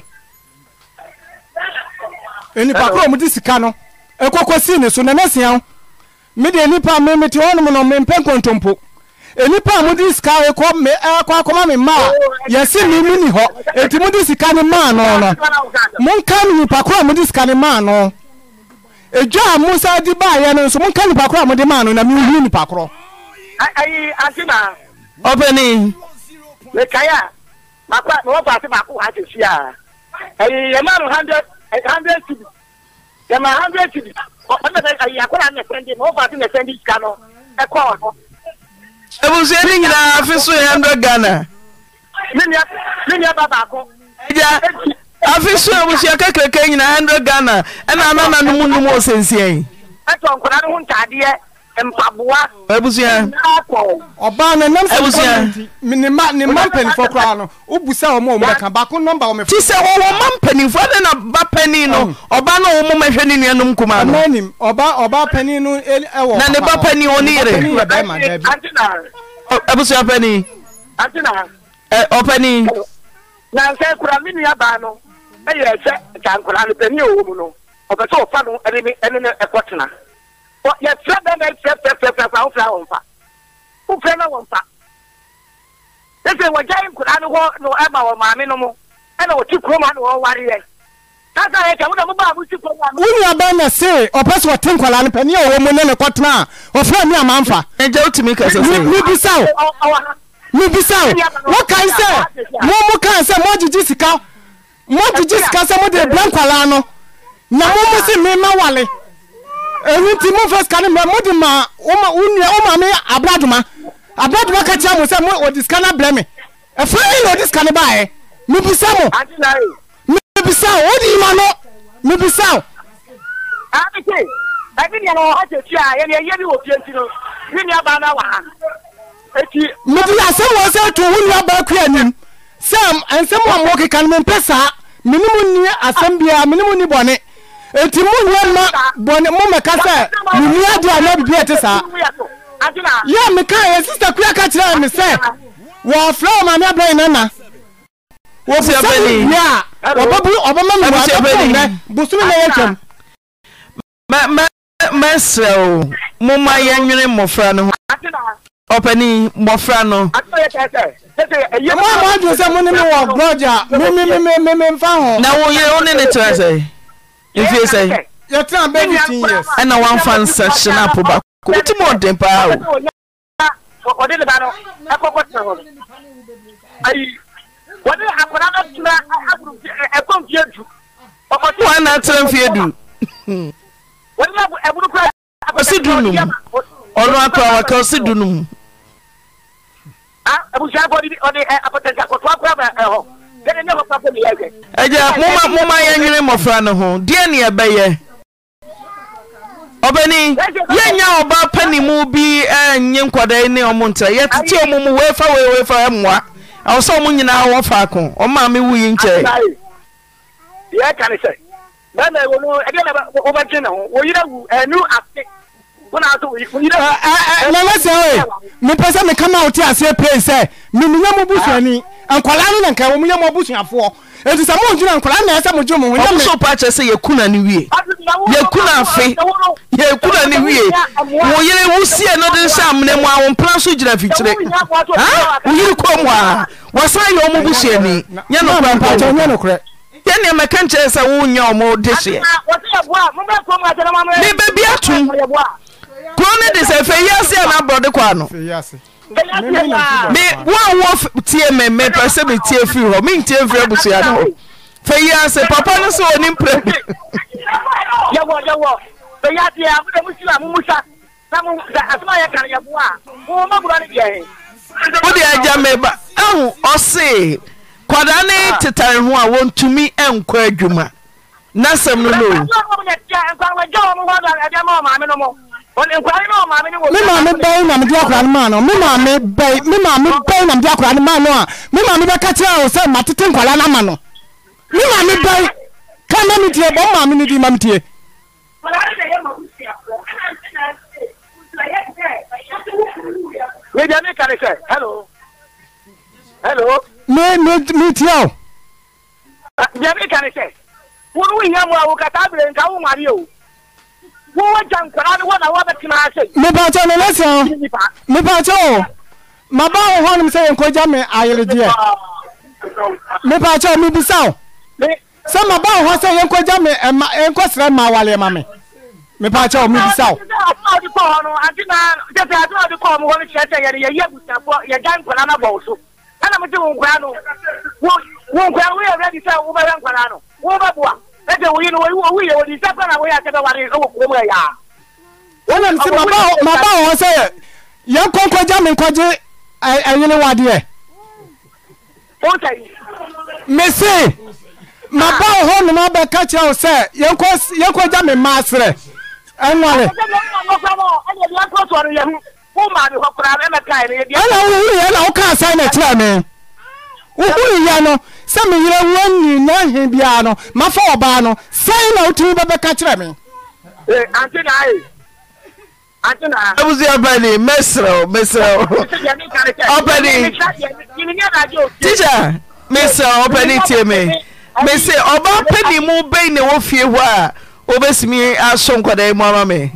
eni pakro omo de sika no e kokosi ni so na nasian me de nipa me te onum no me mpen kontompo enipa mudi sika we ko me akoma me ma yesi mi ni ho enti mudi sika ni ma no no mon kan ni pakora mudi sika ni ma no eja musa di ba ye no so mon kan ni pakora mudi ma no na mi hu ni pakoro ai antina Openi le kaya makwa no pa se mako ha tsia ai ye ma no 100 TV ye ma 100 TV o pa na ai akora na friend no pa se na friend sika no e ko no ebusia ni nyina afiso 100 Ghana Minya baba ko eja afiso ebusia kekreke nyina 100 Ghana na na numu osensien eto nkora no ntade empaboa ebusia oba na nam ebusia ni ma penifo kra no ubusa o mo ka ba ko number o me ti se wo ma penifo na ba pani no oba na wo mo mahwe ni nuanum kuma no nanim oba pani no ewo na ne ba pani oni re ebusia pani antina opani na se kura mini aba no e ye se kankura no pani o mu no obeso ofa no ene ekotena o ye trebe na fe o fe na wonfa ese wajai kura no ho no ema wo maame no mo ena o ti kroma no wo ware ye kaka ye ka mo ba bu ti kroma no uni aba na se opeso otin kwala no pani o mu ne kotena o fa mi amanfa eje otimi ka se mi bisaw what can say mo kan say mo jiji sika say mo de blank kwala no na mo se me ma wale eni ti mo first kan mo de ma o ma me abraduma ka tia mo say mo o diskana blame e fa ni no diskana ba e mi bisa mo mi bisa o di ma no mi bisa abike abi ni no ha je tia ye ni wo pienti no ni aba na wa medi asem wo se to hu nwa ba ku anim sam ansem wo mo ke kan me pesa minimum ni asem bia minimum ni bone enti mu nwa ma bone mo me ka se ni adu ana bibia te sa ya me ka ye sister ku aka kire me se wo flow ma me abran na wo se abani ya obabu obama me wa abani busumi na yetwam mesel mo ma yenwere mofra no openi mofra no mo do se mo ni me wo broja me mfa ho na wo ye oni ne trese if say you try baby 15 years and na one fan section up ba ko ti mo den pa o de ba no akokotna ho ai woni akora na tuna agru e konfiedu wa na transfiedu woni aburu kwa osidunum ono akwa wa ka osidunum abuja body odi apotenga ko to akwa ho gene ne ho papa mi yege eja moma yenwere mofra no ho de ne ebeye obeni yenya oba panimu bi enye nkwada ne omunta yetete omumu wefa emwa awso omu nyina wo faako o ma me wuyi nche ye kan se na na wo no ege na wo ba gene ho wo yira wu enu ase kuna so wo yira na lese we me pesa me kama oti ase pay se me nyam busuani ankwala no na nka wo nyam busuafo enti sa mo njuna ankwala na ese mo dwom ho nyam so pa che se yekuna ni wie yekuna afi yekuna ni wie wo yire wusie no de sha amne mu awon plan so gira fikire ha wo yire ko mu a wasa ye omo busuani nya no kwa pa nya no kre yene me kan che se wo nya omo de hye ni be bia tum Kone de se fe yase na brode kwa no. Fe yase. Me wo tie me pese me tie free ho. Me tie free abusu ya no. Fe yase papa no so oni mpre. Yawo. Fe yase amu de musu amu musa. Na mu asma ya kan yawo a. Wo ma bura ne je. Wo de aja me ba. Ahu o se kwada ne tetare ho a wontumi enkwa adwuma. Nasem no no. Me mama bay na me akura no ma no me mama bay na me akura no ma no a me mama be ka kira o se matete nkwala na ma no me mama bay ka na me tie bo mama ni di mam tie we dey make can say hello me tie o dey make can say wo wi nya mo awukata bre nka wo mari o wo jan kwara no na wa betima ase me ba cha no lesa me ba cha o maba wo honom say enkoja me ayelede me pa cha me bisaw se maba wo say enkoja me enkosra ma wale ma me pa cha me bisaw adi ko hono antina je se adi ko mo hono chete ye busafo ye gan kwala na bo so ana me ti wo nkwa no wo nkwa we ready say wo ba nkwa no wo ba bua e de wo yi no wo ye wo di sa na wo ya ke da ware wo ko mo ya wona se maba wo say ye konkoja me koje ayele wade okay Messi maba ho no ma be ka cha o say yenkoja me masre enwale ala o ka say na tira me wo ya no se me yire wonni na he bia no ma fa oba no say na otimi be ka tira me Auntie na Abuzi abani mesro. Openi. Teacher, mesro openi tieme. Mese oba peni mu be ne wo fie ho a obesimi aso nkoda mu ama me.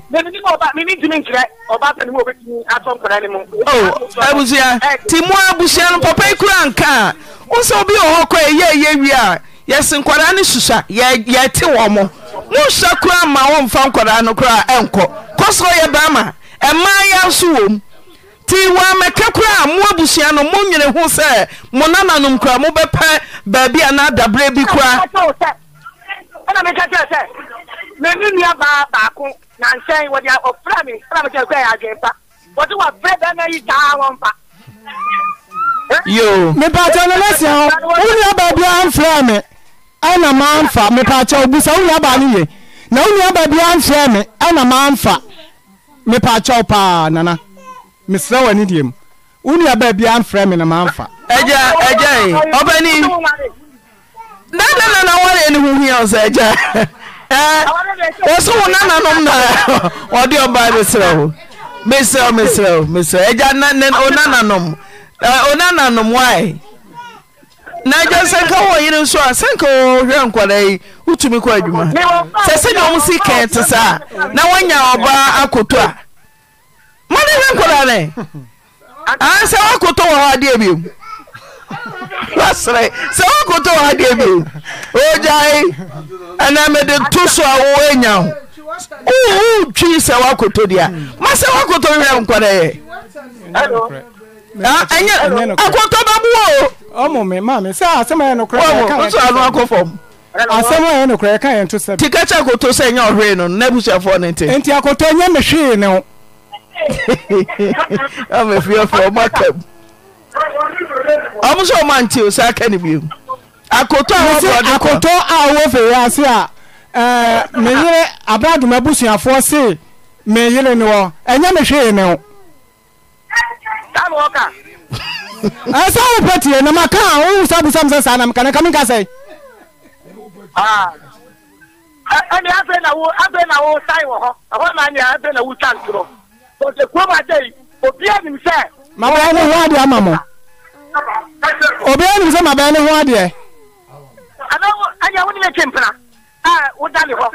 Oh, abuzi timu abuzi no papa ikura nka. Unso obi ohoko ye wi a yes nkoda ne susa ye te wo mo. Mu shakura ma wo mfa nkoda no kura enko. Koso ye bama ema ya so wom ti wa mekakura mu abusia no mo nwene ho se mo nananum kura mo bepa ba bia na dabre bi kura ana me kaka se me ni ba ko na nsen wo dia ofra mi ana me kaka ya agempa wo ti wa breda na yi ta won pa yo me pa cha na lesia wo ni ba bia amfra me ana ma amfa me pa cha obusa wo ni ba ni ye na wo ni ba bia amfra me ana ma amfa me pa cha pa nana me sra wani diem wo ni ba bia amfra me na ma amfa eja obani na wale ni hu hia osa eja oso nananom na odi oba mesra eja onananom why na je senka wo yire so a senka wo hwe nkwalai utumi kwa adwuma se na omu sika etsa na wanya oba akoto a mane hwe nkwalai ansa wakoto wo ade ebiem wasre se wakoto wo ade ebiem ojai ana me de tuso awo enya twi se wakoto dia ma se wakoto hwe nkwalai anya akoto babuo omo me ma me sa asema no kra ka so anu akofom asema no kra ka yen to se tikacha akoto se nya ohwe no na busuafo ne nte enti akoto nya me hwe ne am feel for makem am so manti o sa ka ni bi akoto a wo fe ya se a me yire abadum abusuafo se me yire ne wo enya me hwe ne o asa wo pati na maka wo sabu samsa sana maka na minka sai ani abe na wo sai wo ho na ni abe na wo tankro so se ko ma dei obi anim se ma ba ni ho ade amamo obi anim se ma ba ni ho ade ana anya wo ni me kempra wo dani ho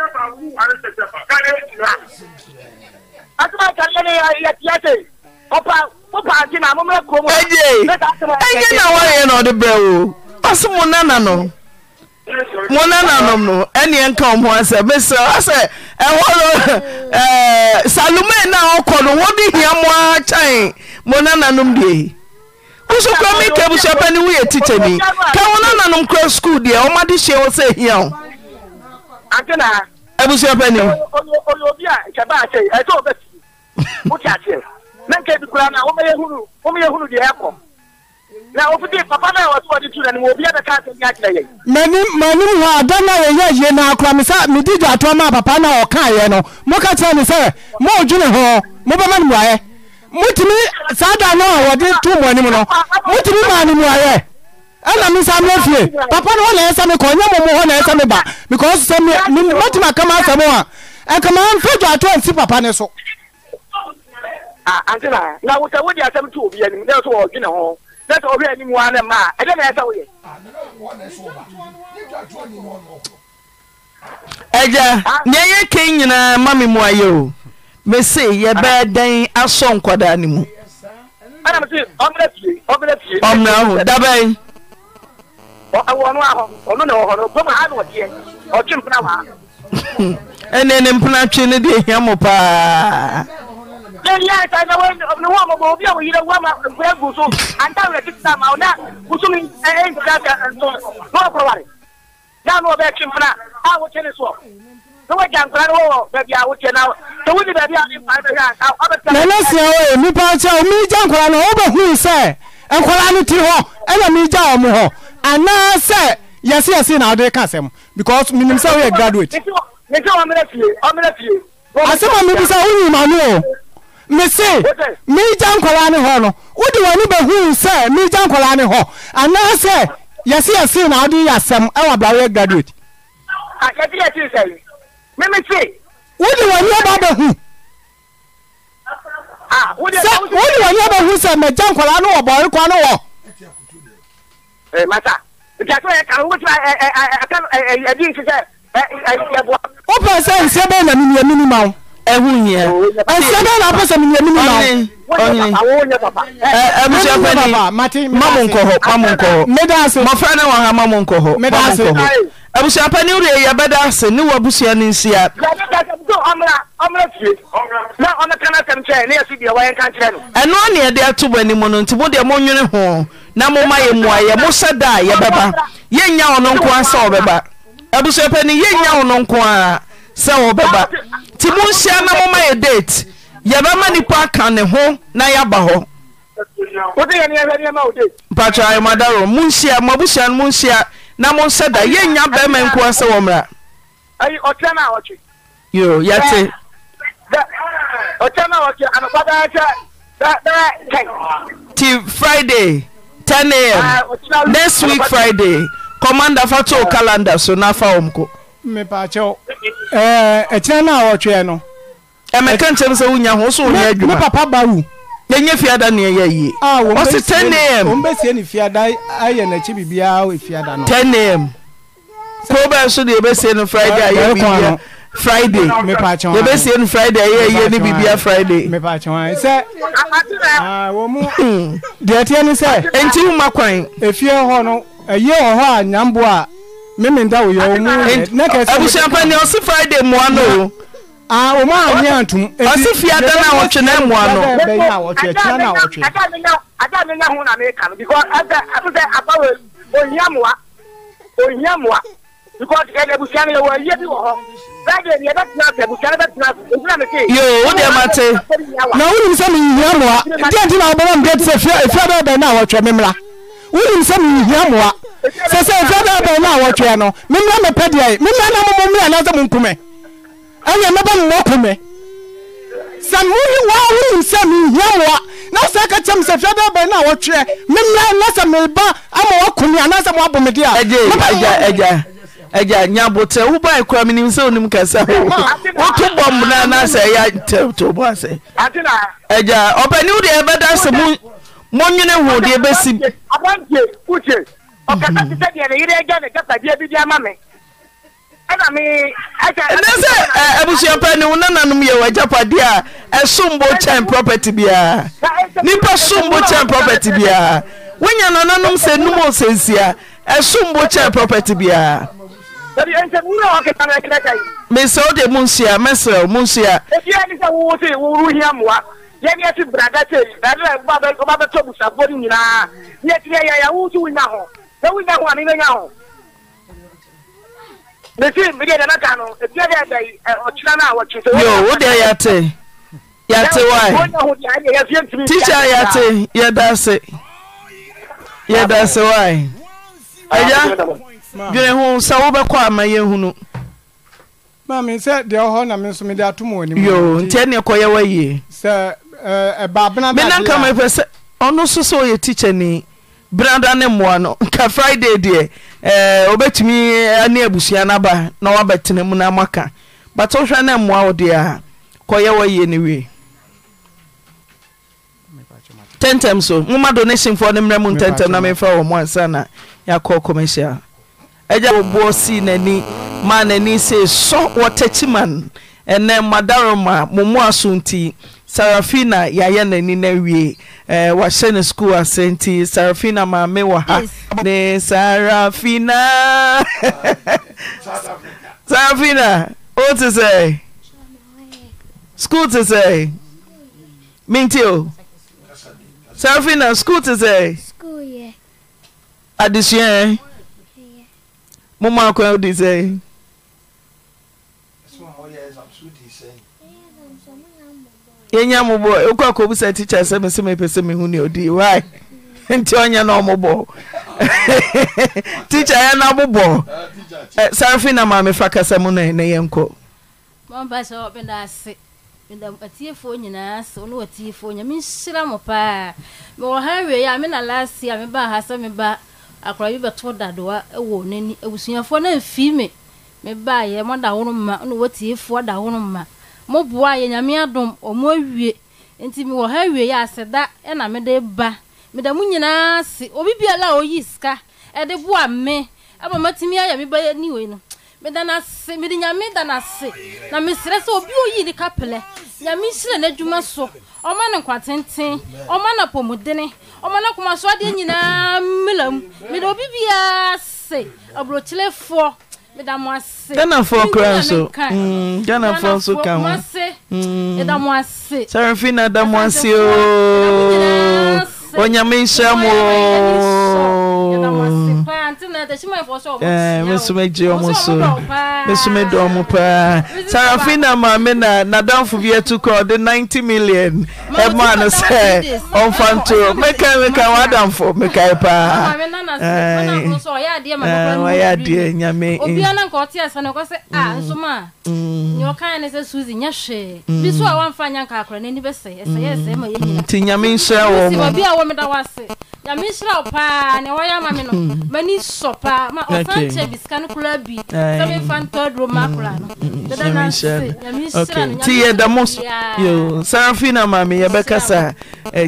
atuma kan ya tiate opa na mo me ko mo eje na ware no de brewo asmo nana no no eni enka omo ase bese ase eholo salume na okono wodi hia mo achan mo nana no mdie kuso kwa mi kebu shapani we teacher ni ka wona nana no cross school dia o made hye wo se hia o antena ebu shapani obi a chaba ache e to be o ti ache nanke bi kura na wo me hunu de ekọ na ofudi papa na wa so de tu na ni obi ada ka ya kire ye mani ho adana ye na akra me sa me di ato ma papa na o kan ye no mo ka tell me say mo odwune ho mo ba manu aye mutimi sada na wo de tu mo anim no mutimi ma anim aye ana mi sa me fie papa no na esa me ko nya mo ho na esa me ba because say me mutimi kama asa mo a kama mfejo ato ansi papa ne so antena na wo tawodi asem tu obi anim na so wo gine ho na so obi anim wa na ma e de na esa wo ye eja nyeye ken nyina mami mu ayo me say ye ba dan aso nkwada ni mu ana me say omra fie ho dabai ono na ho bo ma ha no de o chimpna wa ene mpna twe ne de hia mo pa ya ta na we no wa mo bi a wo yire wa ma gu so anta we tikta ma ona kusumi nda no probare na no be chimpna a wo chene so no we jan kra no be bia wo chena to we be bia ni pa be ha na na sia we mi pa cha mi jan kra no wo be hu se enkwara no ti ho e na mi ja o mo ho ana se yes na ode ka sem because minim say we graduate me say omre fie asema mi bi say hu ma no me say mi jan kwara ne ho no wo de woni be hu se mi jan kwara ne ho ana se yes na ode ya sem e wa bla we graduate yes say me say wo de woni ba be hu wo de woni ba hu se me jan kwara no wo boy kwa no wo mata because I can what I didn't say o person say be na minimum ehun ye say be na person minimum abusia pani mamonko ho medase mo fra na wa ha mamonko ho medase abusia pani ure ye beda se ni wabusia ni nsia amra fie na ona kana kam che na yesi bia wa yan kan che no eno ne ye de atobo ni mo no nti mo de mo nwene ho na mo ma ye moa ye mo sada ye beba ye nya ono nko asa obeba abusia pani ye nya ono nko a se obeba ti mo nsia na mo ma ye date ye ba ma nipa kan ne ho na ya ba ho o de ye ne ma o de pacha ay madaro mo nsia mabusia mo nsia na mo sada ye nya ba ma nko asa wo mra ai o tena o chi yo yate o tena o chi ana bada cha till Friday 10 a.m. Next week Friday. Commander Fato calendar so na fa omko. Me pa cho. Ekyena na otwe no. Me kan chem se wunya ho so wunya adwuma. Me papa bawu. Yenye fiada ne ye yi. O se 10 a.m. O mbesie ni fiada aye na chi bibia o fiada no. 10 a.m. Ko ba so de besie no Friday aye bibia. Friday me pa cho. De besie no Friday aye ni bibia Friday. Me pa cho. Se wo mu de tie ni se enti hu makwan efie ho no eye ho a nyambo a memenda wo yo mu na ka se abusia pa ni o se Friday mo ano o ma anya antum o se fiada na wo twe na mo ano be na wo twe twa na wo twe ada me nya ho na me kan because ada abawe ohiamwa because e busia na wo ye bi wo ho Friday ni eba tna busia na tna ntuna me ke yo wo de mate na wuri se mi hiamwa dia na obo mbe se fiada be na wo twe memra wuri se mi hiamwa se fiada be na wo twe no memra me pedia memra na mo memra na za mo nkume anya meba mo kume samuri wa wuri se mi hiamwa na se ka chem se fiada be na wo twe memra na se me ba ama wo kume ana se mo abomedi a eja nyabote wo ba ekura minim se onim kasa wo to bomb na se ya to bo ase eja opani wo de ebeda se mo nwene ho de ebesi abantie uche okata ti se de ne ire eja ne kasa dia bi dia mame ana me aja na se ebusu opani wo nananum ye wa japade a esumbo chain property bia nipa sumbo chain property bia wonya nananum se numo sensia esumbo chain property bia Mese o de munsia mesel munsia efia ni se wo se wo hiamwa ye ni ati brada che na ba ba to busa fo ni na ye ti ya wo tu nya ho se wo nya ho ani nya ho mese mi de na ka no efia de dai o chira na wo chi se yo wo de yate why teacher yate ye da se why aja gere hu sa wo be kwa amaye hunu ma me se de ho na me so me de atomo ani yo ntie ne koye waye se ba bna me nan ka me pese ono so ye teacher ni branda ne mo no ka Friday de obetumi ani abusia na ba na wa betene mu na maka but o hwa na mo a ode a koye waye ni we 10 times so mo ma donation for ne mrem 10 times na me fa wo mo ansa na ya call commercial eja obo si nani man nani say so watachiman ene madaroma mumu asunti Sarafina yaya nani na wie wahye ne school asenti Sarafina maame wa ha ne Sarafina Sarafina what to say school to say Mintio Sarafina school to say school yeah addition mama ko dey say yenya mobo okwa ko bu say teacher say me say me pese me hu ne odi why nti onya na omobo teacher ya na bobo Sarafina ma me fakasa mu na yenko mo ba so benda se benda atiefo nyina so no atiefo nya me hira mo pa me wo ha we ya me na last year me ba ha so me ba akora bi beto dadoa ewo nani ebusuafo na mfi me ba ye mo da wono ma no watiefo da wono ma mo boa ye nyame adom omo awie enti me wo ha wie ya aseda e na me de ba me da munyina se obi bia la oyiska e de boa me aba matimi aya me ba ni we no me da na se me de nyame da na se na me sere se obi oyi ni kapele nyame hire na dwuma so oma na kwatenten oma na pomudene oma na kuma so ade nyina melam me de obi bia se abrochilefo Ghana for Cranso. Ghana for so can. Sarafina Damoasio. Onyamisha mo. Mesume Jomoso. Mesume Domopa. Sarafina Mamena Nadam via to call the 90 million. A man say on Fanto. Make Wadam for Mekaipa. Why dear Yame. Obiana Cortias and I say, ah, so ma. Your kindness is Susie Yashe. This one one fine young cacra, and never say, yes, Tinyamisha or be a woman that was say. Yamisha pa, and why am I many sopa, my Sanche Biscan Clubby, 7 fan third room macran. Okay, Tia the most you Sarafina Mammy, Abekasa,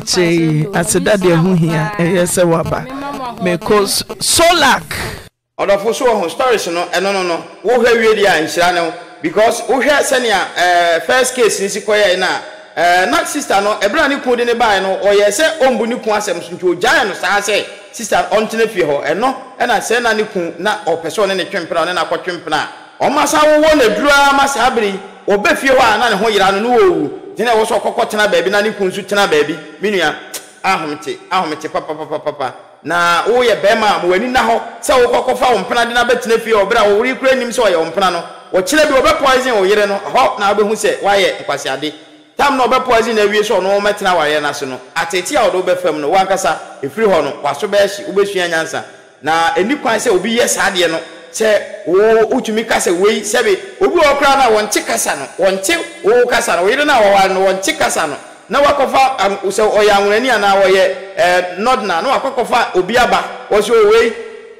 a Daddy who here, yes, a waba. May cause Solak. Oda for so stories no no wo hwa wie dia nhira no because wo hwa senia first case ni sikoya na na sister no ebra ni ku de ne bai no oye se ombu ni ku asem so nti oja no sa se sister ontene fie ho eno na se na ni ku na opeso ne twempena ne na kwatwempena o ma sa wo na dura ma sa abri obe fie ho na ne ho yira no no wo tena wo so kokotena baabi na ni ku nsu tena baabi minua ahomete papa na wo ye bema mo wani na ho se wo kokofa wo mpena de na betena fie obra wo wuri kura nim se wo ye wo mpena no wo kire bi obe poison wo yire no ho na obehu se waye nkwase ade tam no obe poison na wie so no metena ware na so no ateti a wo be fam no wankasa efiri ho no waso be hye obesua nyansa na eni kwan se obi ye saade no se wo utumi kasa wei sebe obi okra na wonche kasa no wonche wo kasa no yire na wo no wonche kasa no na wakofa use oyanwani ana woye nodna na wakofa obi aba wo so wei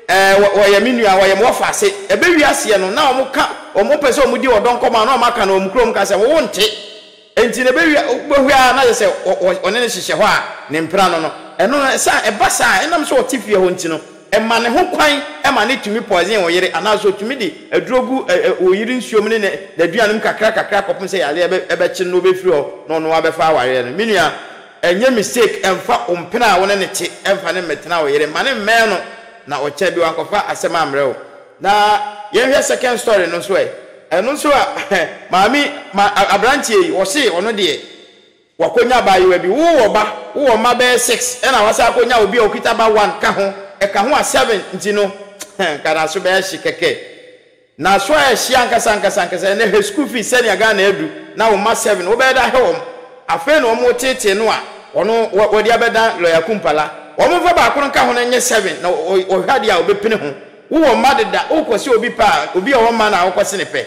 woye minua woye mo fase ebe wiase no na omuka omopese omudi odonkoma na omaka na omukrom kasa wo nte enti na be hua na se one ne hihye ho a ne mpra no eno sa ebasa enam so otifie ho nti no ema ne ho kwan ema ne tumi poison wo yire ana so tumi di adrogu wo yire nsuom ne na duanum kakra kopum se yale ebe chi no be firi ho no abefa aware no minua enye mistake emfa ompena a wona ne chi emfa ne metena wo yire ma ne me no na ocha bi wankofa asema amre wo na ye hwe second story no so eno so a maami abrantie wo se ono de wakonya bayiwa bi wo ma be 6 ena wasa akonya obi okita ba 1 ka ho eka ho a 7 nti no kana so be hye keke na so a hye ankasa na he school fees senior ga na edu na wo ma 7 wo be da he wo afa na wo tete no a ono wo dia be da lawyer kumpala wo mo fa ba akoro ka ho na nye 7 na o hwade a obepene ho wo ma de da wo kwose obi pa obi o ma na wo kwose ne pe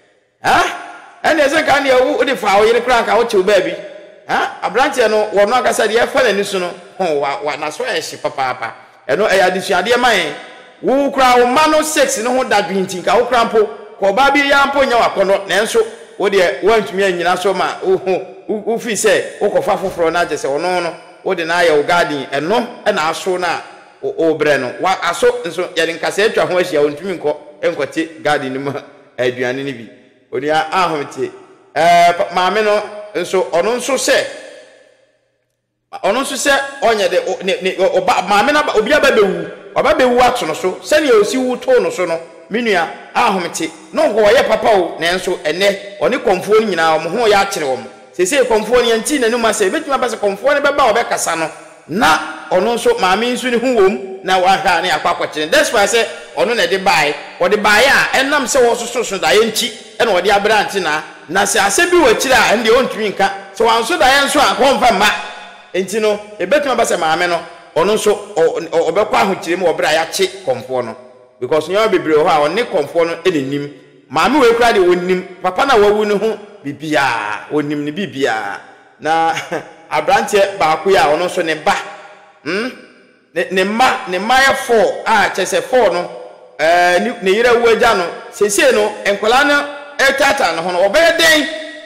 ha ene eze ka na wo de fa wo yire kra ka wo che obabi ha abranche no wo no akasa de e fa na ni so no wa na so a hye papa eno eya disuade man wo kra wo ma no 6 ne ho da dwintin ka wo kra mpo ko ba bi ya mpo nya wakono nenso wo de wantumi anyina so ma wo fi se wo ko fa foforo na je se ono no wo de na ya wo garden eno na aso na o bre no wa aso nso ya de nkasa atwa ho ahia wontumi enkote garden ni mu aduane ni bi oni ahomte maame no nso ono nso se onye de oba maame na obi ababewu ato no so se ne osi wu to no so no menua ahomte no go ye papa o na nso ene oni komfo ni nyina o ho ya akere wo sese komfo ni anti na numa se betima ba se komfo ni beba obekasa no na ono nso maame nso ni hu wom na wa hwa na akwakwakire that's why say ono na de bai wo de bai a enam se wo so da ye nti ena wo de abra anti na se ase bi wo kire a ende ontumi nka so wanso da ye nso akomfa ma enti no ebetima ba se maame no ono nso obekwa ahokire mu obra ya che komfo no because nyawa bebre ho a one komfo no enenim maame we kura de wonim papa na wawu ne ho bibia wonim ne bibia na abrante ba ko ya ono so ne ba ne ma ya 4 a chese 4 no ne yira wu agya no sese no enkola no etata no ho no obeden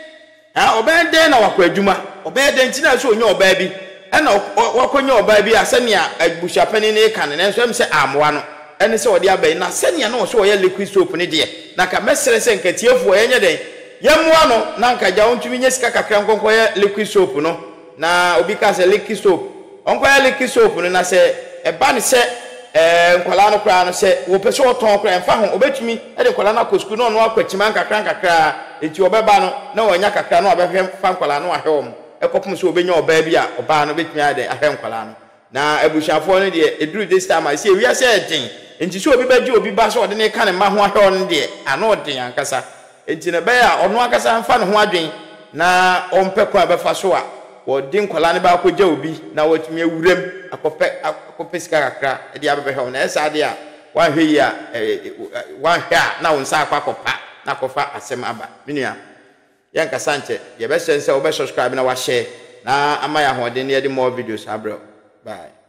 na wakwa adwuma obeden tina so onye oba bi na wakonya oba bi asania abushapani ne kan ne nso em se amwa no ene se odi abai na senia na so ye liquid soap ne de na ka mesere se nkatiefu enye den yemwa no na nka ja ontumi nye sika kakra nkonko ye liquid soap no na obi ka se liquid soap onko ye liquid soap no na se eba ne se nkwala no kra no se wo pese oton kra emfa ho obetumi e de nkwala na kosku no no akwachima kakra enti obeba no na wonya kakra no obehwe fa nkwala no ahwom ekopum se obenya oba bi a oba no betumi ade ahwe nkwala no na abushafo no de eduru this time I see we are saying enti so obi baji obi ba so ode ne ka ne ma ho ahwe no de ano ode ankasa enti ne ba ya ono akasa mfa ne ho adwen na ompe kwa befa so a wodi nkwala ne ba akogya obi na watumi awurem akopɛ sika kakra e de abɛhɛ na esa de a wanhwe yi a wanhwe a na wonsa akwakopa na kofa asem aba menua yɛn kasa nkyɛ yɛbɛhyɛ nse wo subscribe na wa share na ama ya ho de ne de more videos abro bye